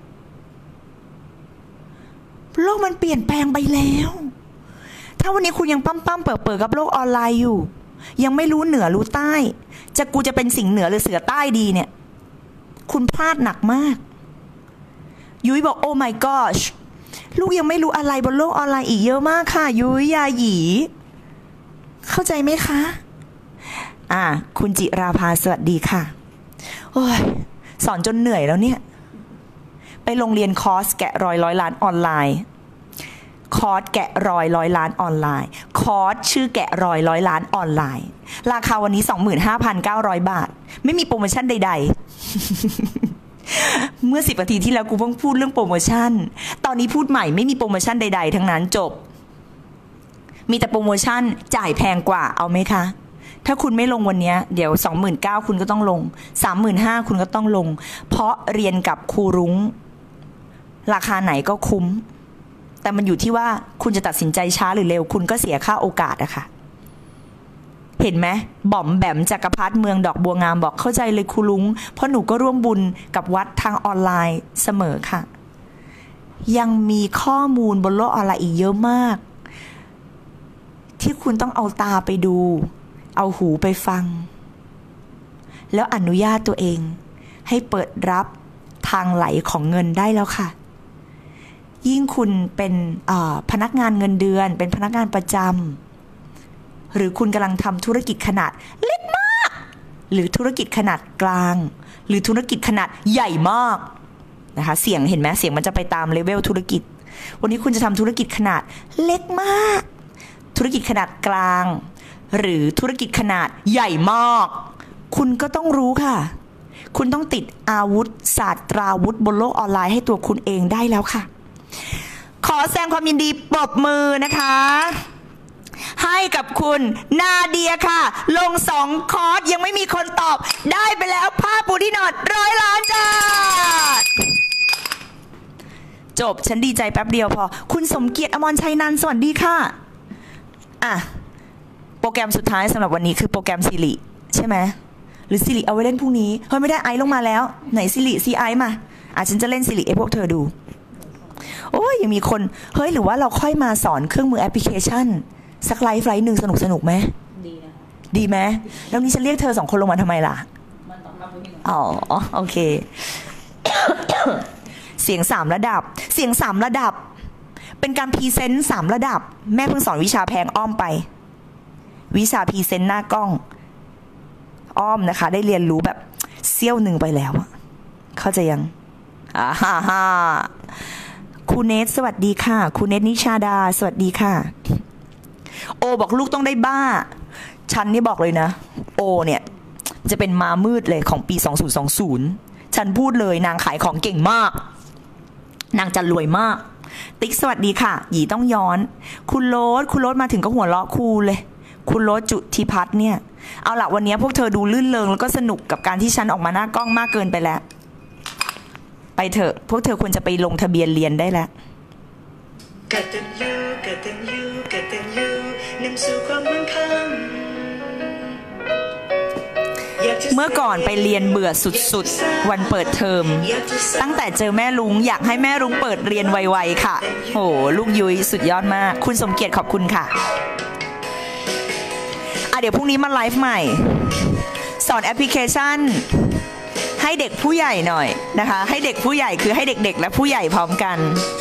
โลกมันเปลี่ยนแปลงไปแล้วถ้าวันนี้คุณยังปั้มปั้มเปิดเปิดกับโลกออนไลน์อยู่ยังไม่รู้เหนือรู้ใต้จะกูจะเป็นสิงห์เหนือหรือเสือใต้ดีเนี่ยคุณพลาดหนักมากยุ้ยบอกโอ้ my gosh ลูกยังไม่รู้อะไรบนโลกออนไลน์อีกเยอะมากค่ะยุ้ยยาหยีเข้าใจไหมคะอ่าคุณจิราภาสวัสดีค่ะโอ้ยสอนจนเหนื่อยแล้วเนี่ยไปโรงเรียนคอร์สแกะรอยร้อยล้านออนไลน์คอร์สแกะรอยร้อยล้านออนไลน์คอร์สชื่อแกะรอยร้อยล้านออนไลน์ราคาวันนี้ สองหมื่นห้าพันเก้าร้อย บาทไม่มีโปรโมชั่นใดๆ เมื่อสิบนาทีที่แล้วกูเพิ่งพูดเรื่องโปรโมชั่นตอนนี้พูดใหม่ไม่มีโปรโมชั่นใดๆทั้งนั้นจบมีแต่โปรโมชั่นจ่ายแพงกว่าเอาไหมคะถ้าคุณไม่ลงวันนี้เดี๋ยว สองหมื่นเก้าพัน คุณก็ต้องลง สามหมื่นห้าพัน คุณก็ต้องลงเพราะเรียนกับครูรุ้งราคาไหนก็คุ้มแต่มันอยู่ที่ว่าคุณจะตัดสินใจช้าหรือเร็วคุณก็เสียค่าโอกาสอะค่ะเห็นไหมบ่อมแบมจักรพัฒน์เมืองดอกบัวงามบอกเข้าใจเลยครูรุ้งเพราะหนูก็ร่วมบุญกับวัดทางออนไลน์เสมอค่ะยังมีข้อมูลบนโลกออนไลน์อีกเยอะมากที่คุณต้องเอาตาไปดู เอาหูไปฟัง แล้วอนุญาตตัวเองให้เปิดรับทางไหลของเงินได้แล้วค่ะยิ่งคุณเป็นพนักงานเงินเดือนเป็นพนักงานประจำหรือคุณกำลังทำธุรกิจขนาดเล็กมากหรือธุรกิจขนาดกลางหรือธุรกิจขนาดใหญ่มากนะคะเสียงเห็นไหมเสียงมันจะไปตามเลเวลธุรกิจวันนี้คุณจะทำธุรกิจขนาดเล็กมากธุรกิจขนาดกลางหรือธุรกิจขนาดใหญ่มากคุณก็ต้องรู้ค่ะคุณต้องติดอาวุธศาสตราวุธบนโลกออนไลน์ให้ตัวคุณเองได้แล้วค่ะขอแสดงความยินดีปรบมือนะคะให้กับคุณนาเดียค่ะลงสองคอร์สยังไม่มีคนตอบได้ไปแล้วผ้าปูที่นอนร้อยล้านจ้าจบฉันดีใจแป๊บเดียวพอคุณสมเกียรติอมรชัยนันท์สวัสดีค่ะอ่ะโปรแกรมสุดท้ายสำหรับวันนี้คือโปรแกรมซิริใช่ไหมหรือซิริเอาไว้เล่นพรุ่งนี้เฮ้ยไม่ได้ไอซ์ลงมาแล้วไหนซิริซีไอซ์มาอ่ะฉันจะเล่นซิริให้พวกเธอดูโอ้ยยังมีคนเฮ้ยหรือว่าเราค่อยมาสอนเครื่องมือแอปพลิเคชันสักไลฟ์ไลฟ์หนึ่งสนุกสนุกไหมดีนะดีไหมแล้วนี้ฉันเรียกเธอสองคนลงมาทำไมล่ะมันต้องทำให้อ๋อโอเค เสียงสามระดับเสียงสามระดับเป็นการพรีเซนต์สามระดับแม่เพิ่งสอนวิชาแพงอ้อมไปวิชาพรีเซนต์หน้ากล้องอ้อมนะคะได้เรียนรู้แบบเสี้ยวหนึ่งไปแล้วเข้าใจยังอ่าฮ่าฮ่าครูเนทสวัสดีค่ะครูเนทนิชาดาสวัสดีค่ะโอบอกลูกต้องได้บ้าฉันนี่บอกเลยนะโอเนี่ยจะเป็นมามืดเลยของปีสองพันยี่สิบฉันพูดเลยนางขายของเก่งมากนางจะรวยมากติ๊กสวัสดีค่ะหยีต้องย้อนคุณโรสคุณโรสมาถึงก็หัวเราะครูเลยคุณโรสจุธิพัฒน์เนี่ยเอาล่ะวันนี้พวกเธอดูลื่นเลงแล้วก็สนุกกับการที่ฉันออกมาหน้ากล้องมากเกินไปแล้วไปเถอะพวกเธอควรจะไปลงทะเบียนเรียนได้แล้วกตัญญูกตัญญูกตัญญูนำสู่ความมั่งคั่งเมื่อก่อนไปเรียนเบื่อสุดๆวันเปิดเทอมตั้งแต่เจอแม่ลุงอยากให้แม่ลุงเปิดเรียนไวๆค่ะโหลูกยุ้ยสุดยอดมากคุณสมเกียรติขอบคุณค่ะอ่ะเดี๋ยวพรุ่งนี้มาไลฟ์ใหม่สอนแอปพลิเคชันให้เด็กผู้ใหญ่หน่อยนะคะให้เด็กผู้ใหญ่คือให้เด็กๆและผู้ใหญ่พร้อมกัน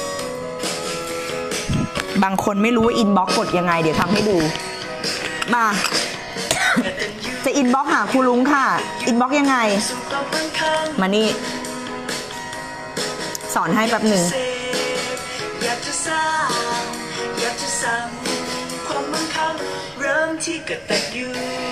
บางคนไม่รู้ว่าอินบ็อกซ์กดยังไงเดี๋ยวทำให้ดูมาจะอินบ็อกซ์หาครูลุงค่ะอินบ็อกซ์ยังไงมานี่สอนให้แป๊บหนึ่งอยากจะสร้างอยากจะสร้างความมั่งคั่งเริ่มที่กตัญญู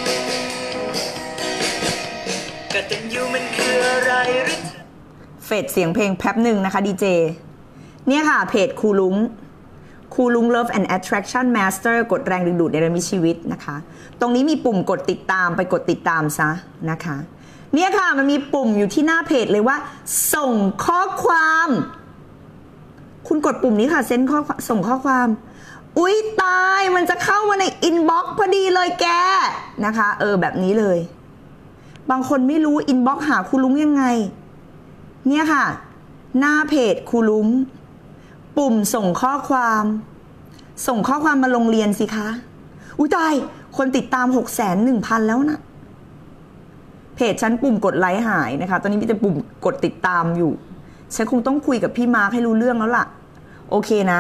กตัญญูมันคืออะไรหรือเฟดเสียงเพลงแป๊บหนึ่งนะคะดีเจเนี่ยค่ะเพจครูลุงครูลุง Love and Attraction Master กดแรงดึงดูดในเรื่องชีวิตนะคะตรงนี้มีปุ่มกดติดตามไปกดติดตามซะนะคะเนี่ยค่ะมันมีปุ่มอยู่ที่หน้าเพจเลยว่าส่งข้อความคุณกดปุ่มนี้ค่ะเซ็นข้อส่งข้อความอุ๊ยตายมันจะเข้ามาในอินบ็อกซ์พอดีเลยแกนะคะเออแบบนี้เลยบางคนไม่รู้อินบ็อกซ์หาครูลุงยังไงเนี่ยค่ะหน้าเพจครูลุงปุ่มส่งข้อความส่งข้อความมาลงเรียนสิคะอุ๊ยตายคนติดตาม หกแสนหนึ่งพัน แล้วนะเพจฉันปุ่มกดไลค์หายนะคะตอนนี้มีแต่ปุ่มกดติดตามอยู่ฉันคงต้องคุยกับพี่มาร์คให้รู้เรื่องแล้วล่ะโอเคนะ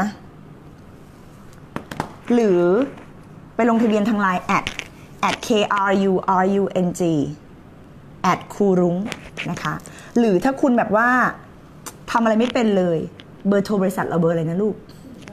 หรือไปลงทะเบียนทางไลน์ at at k r u r u n g at ครูรุ้งนะคะหรือถ้าคุณแบบว่าทำอะไรไม่เป็นเลยเบอร์โทรบริษัทเราเบอร์อะไรนะลูก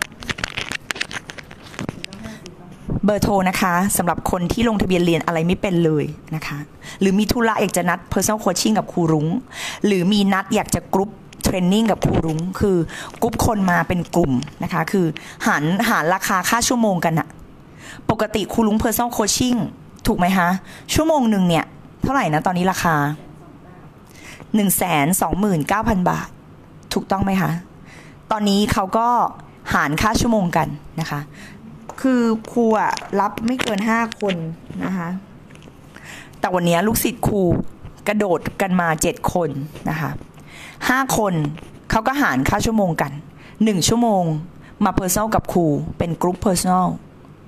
เบอร์โทรนะคะสำหรับคนที่ลงทะเบียนเรียนอะไรไม่เป็นเลยนะคะหรือมีธุระอยากจะนัด personal coaching กับครูรุ้งหรือมีนัดอยากจะกรุ๊ปเทรนนิ่งกับครูรุ้งคือกรุ๊ปคนมาเป็นกลุ่มนะคะคือหารหารราคาค่าชั่วโมงกันอะปกติครูรุ้ง personal coaching ถูกไหมคะชั่วโมงหนึ่งเนี่ยเท่าไหร่นะตอนนี้ราคา หนึ่งแสนสองหมื่นเก้าพัน บาทถูกต้องไหมคะตอนนี้เขาก็หารค่าชั่วโมงกันนะคะคือครูอะรับไม่เกินห้าคนนะคะแต่วันนี้ลูกศิษย์ครูกระโดดกันมาเจ็ดคนนะคะห้าคนเขาก็หารค่าชั่วโมงกันหนึ่งชั่วโมงมาเพอร์ซันอลกับครูเป็นกรุ๊ปเพอร์ซันอล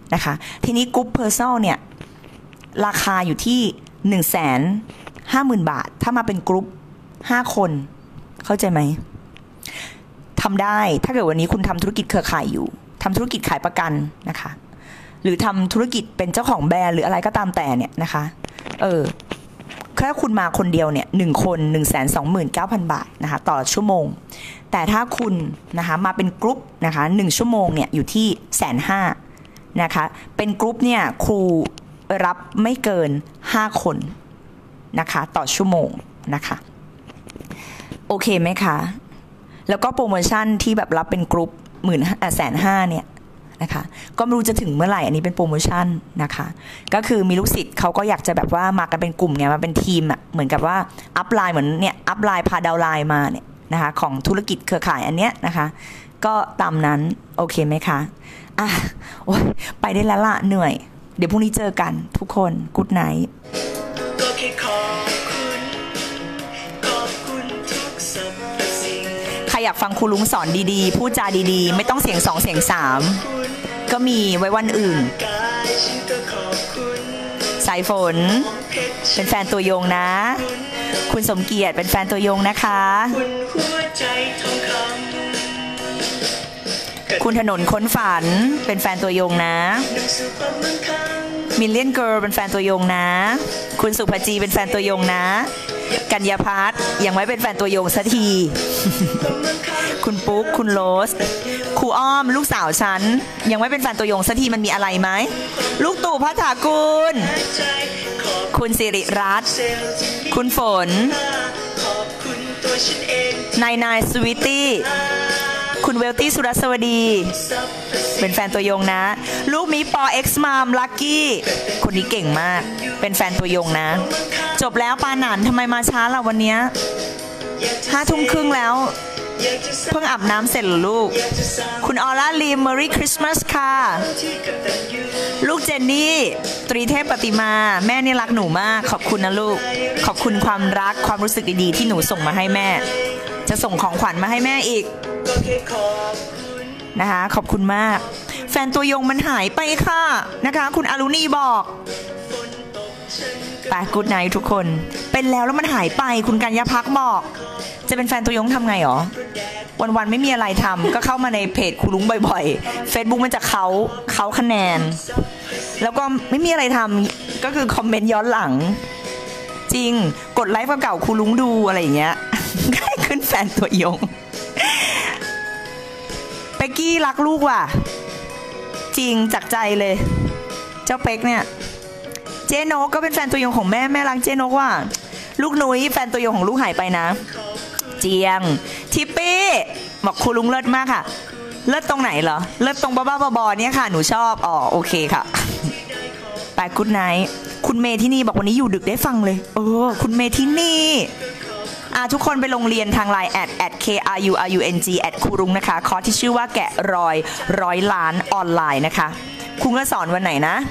นะคะทีนี้กรุ๊ปเพอร์ซัลเนี่ยราคาอยู่ที่หนึ่งแสนห้าหมื่นบาทถ้ามาเป็นกรุ๊ปห้าคนเข้าใจไหมทำได้ถ้าเกิดวันนี้คุณทำธุรกิจเครือข่ายอยู่ทำธุรกิจขายประกันนะคะหรือทำธุรกิจเป็นเจ้าของแบรนด์หรืออะไรก็ตามแต่เนี่ยนะคะเออแค่คุณมาคนเดียวเนี่ยหนึ่งคนหนึ่งแสนสองหมื่นเก้าพันบาทนะคะต่อชั่วโมงแต่ถ้าคุณนะคะมาเป็นกรุ๊ปนะคะหนึ่งชั่วโมงเนี่ยอยู่ที่แสนห้านะคะเป็นกรุ๊ปเนี่ยครูรับไม่เกินห้าคนนะคะต่อชั่วโมงนะคะโอเคไหมคะแล้วก็โปรโมชั่นที่แบบรับเป็นกรุ๊ปหมื่นแสนห้าเนี่ยนะคะก็ไม่รู้จะถึงเมื่อไหร่อันนี้เป็นโปรโมชั่นนะคะก็คือมีลูกศิษย์เขาก็อยากจะแบบว่ามากันเป็นกลุ่มเนี่ยมาเป็นทีมอ่ะเหมือนกับว่าอัพไลน์เหมือนเนี่ยอัพไลน์พาดาวไลน์มาเนี่ยนะคะของธุรกิจเครือข่ายอันเนี้ยนะคะก็ตามนั้นโอเคไหมคะอ่ะโอ้ยไปได้แล้วละเหนื่อยเดี๋ยวพรุ่งนี้เจอกันทุกคนกู๊ดไนท์ก็แค่ขอบคุณขอบคุณทุกสรรพสิ่งใครอยากฟังครูลุงสอนดีๆพูดจาดีๆไม่ต้องเสียงสองเสียงสามก็มีไว้วันอื่นสายฝนเป็นแฟนตัวยงนะคุณสมเกียรติเป็นแฟนตัวยงนะคะคุณถนนค้นฝันเป็นแฟนตัวยงนะมิลเลียนเกิร์ลเป็นแฟนตัวยงนะคุณสุภจีเป็นแฟนตัวยงนะกัญญาพัฒน์ยังไม่เป็นแฟนตัวยงสักที คุณปุ๊กคุณโรสครูอ้อมลูกสาวฉันยังไม่เป็นแฟนตัวยงสักทีมันมีอะไรไหมลูกตู่พัฒกุลคุณสิริรัตน์คุณฝนนายนายสวิตตี้คุณเวลตี้สุรสวดีเป็นแฟนตัวยงนะลูกมีปอเอ็กซ์มามลักกี้คนนี้เก่งมากเป็นแฟนตัวยงนะจบแล้วปาหนานทำไมมาช้าล่ะวันนี้ห้าทุ่มครึ่งแล้วเพิ่งอาบน้ำเสร็จหรือลูกคุณออร่าลีม Merry Christmas ค่ะลูกเจนนี่ตรีเทพปฏิมาแม่นี่รักหนูมากขอบคุณนะลูกขอบคุณความรักความรู้สึกดีๆที่หนูส่งมาให้แม่จะส่งของขวัญมาให้แม่อีกนะคะขอบคุณมากแฟนตัวยงมันหายไปค่ะนะคะคุณอารุณีบอกไปกู๊ดไนท์ทุกคนเป็นแล้วแล้วมันหายไปคุณกัญญาพักบอกจะเป็นแฟนตัวยงทำไงหรอวันๆไม่มีอะไรทำก็เข้ามาในเพจครูลุงบ่อยๆ Facebook มันจะเขาเขาคะแนนแล้วก็ไม่มีอะไรทำก็คือคอมเมนต์ย้อนหลังจริงกดไลค์เก่าๆครูลุงดูอะไรอย่างเงี้ยให้ขึ้นแฟนตัวยงเป๊กกี้รักลูกว่ะจริงจากใจเลยเจ้าเป๊กเนี่ยเจ๊นกก็เป็นแฟนตัวยงของแม่แม่รักเจ๊นกว่ะลูกนุ้ยแฟนตัวยงของลูกหายไปนะเจียงทิปปี้บอกครูลุงเลิศมากค่ะเลิศตรงไหนเหรอเลิศตรงบ้าๆบอๆเนี่ยค่ะหนูชอบอ๋อโอเคค่ะไปกู๊ดไนท์คุณเมที่นี่บอกวันนี้อยู่ดึกได้ฟังเลยเออคุณเมที่นี่อ่ะทุกคนไปโรงเรียนทางไลน์แอดแอด เค อาร์ ยู อาร์ ยู เอ็น จี แอดครูรุงนะคะคอร์สที่ชื่อว่าแกะรอยร้อยล้านออนไลน์นะคะครูก็สอนวันไหนนะ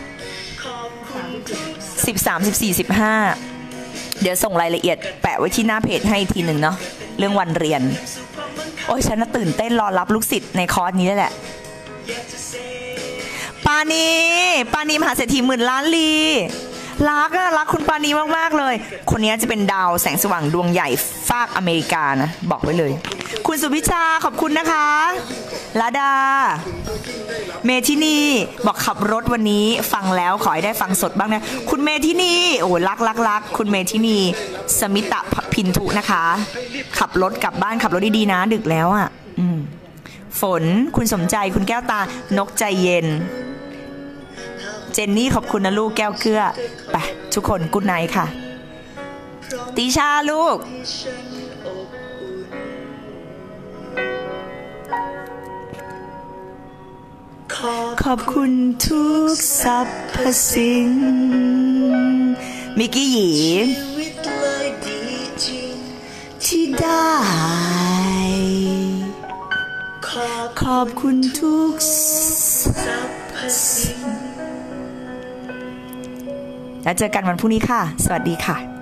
สิบสาม สิบสี่ สิบห้าเดี๋ยวส่งรายละเอียดแปะไว้ที่หน้าเพจให้ทีหนึ่งเนาะเรื่องวันเรียนโอ้ยฉันน่ะตื่นเต้นรอรับลูกศิษย์ในคอร์สนี้แหละปานีปานีมหาเศรษฐีหมื่นล้านลีรักอะรักคุณปานีมากๆเลยคนนี้จะเป็นดาวแสงสว่างดวงใหญ่ฟากอเมริกานะบอกไว้เลยคุณสุพิชาขอบคุณนะคะลาดาเมทินีบอกขับรถวันนี้ฟังแล้วขอให้ได้ฟังสดบ้างนะคุณเมทินีโอ้รักรักรักคุณเมทินีสมิตะพินทุนะคะขับรถกลับบ้านขับรถดีๆนะดึกแล้วอ่ะอืมฝนคุณสมใจคุณแก้วตานกใจเย็นเจนนี่ขอบคุณนะลูกแก้วเกลือไปทุกคนกู๊ดไนท์ค่ะติชาลูกขอบคุณทุกสรรพสิ่งมิกกี้หยีที่ได้ขอบคุณทุกสรรพสิ่งแล้วเจอกันวันพรุ่งนี้ค่ะสวัสดีค่ะ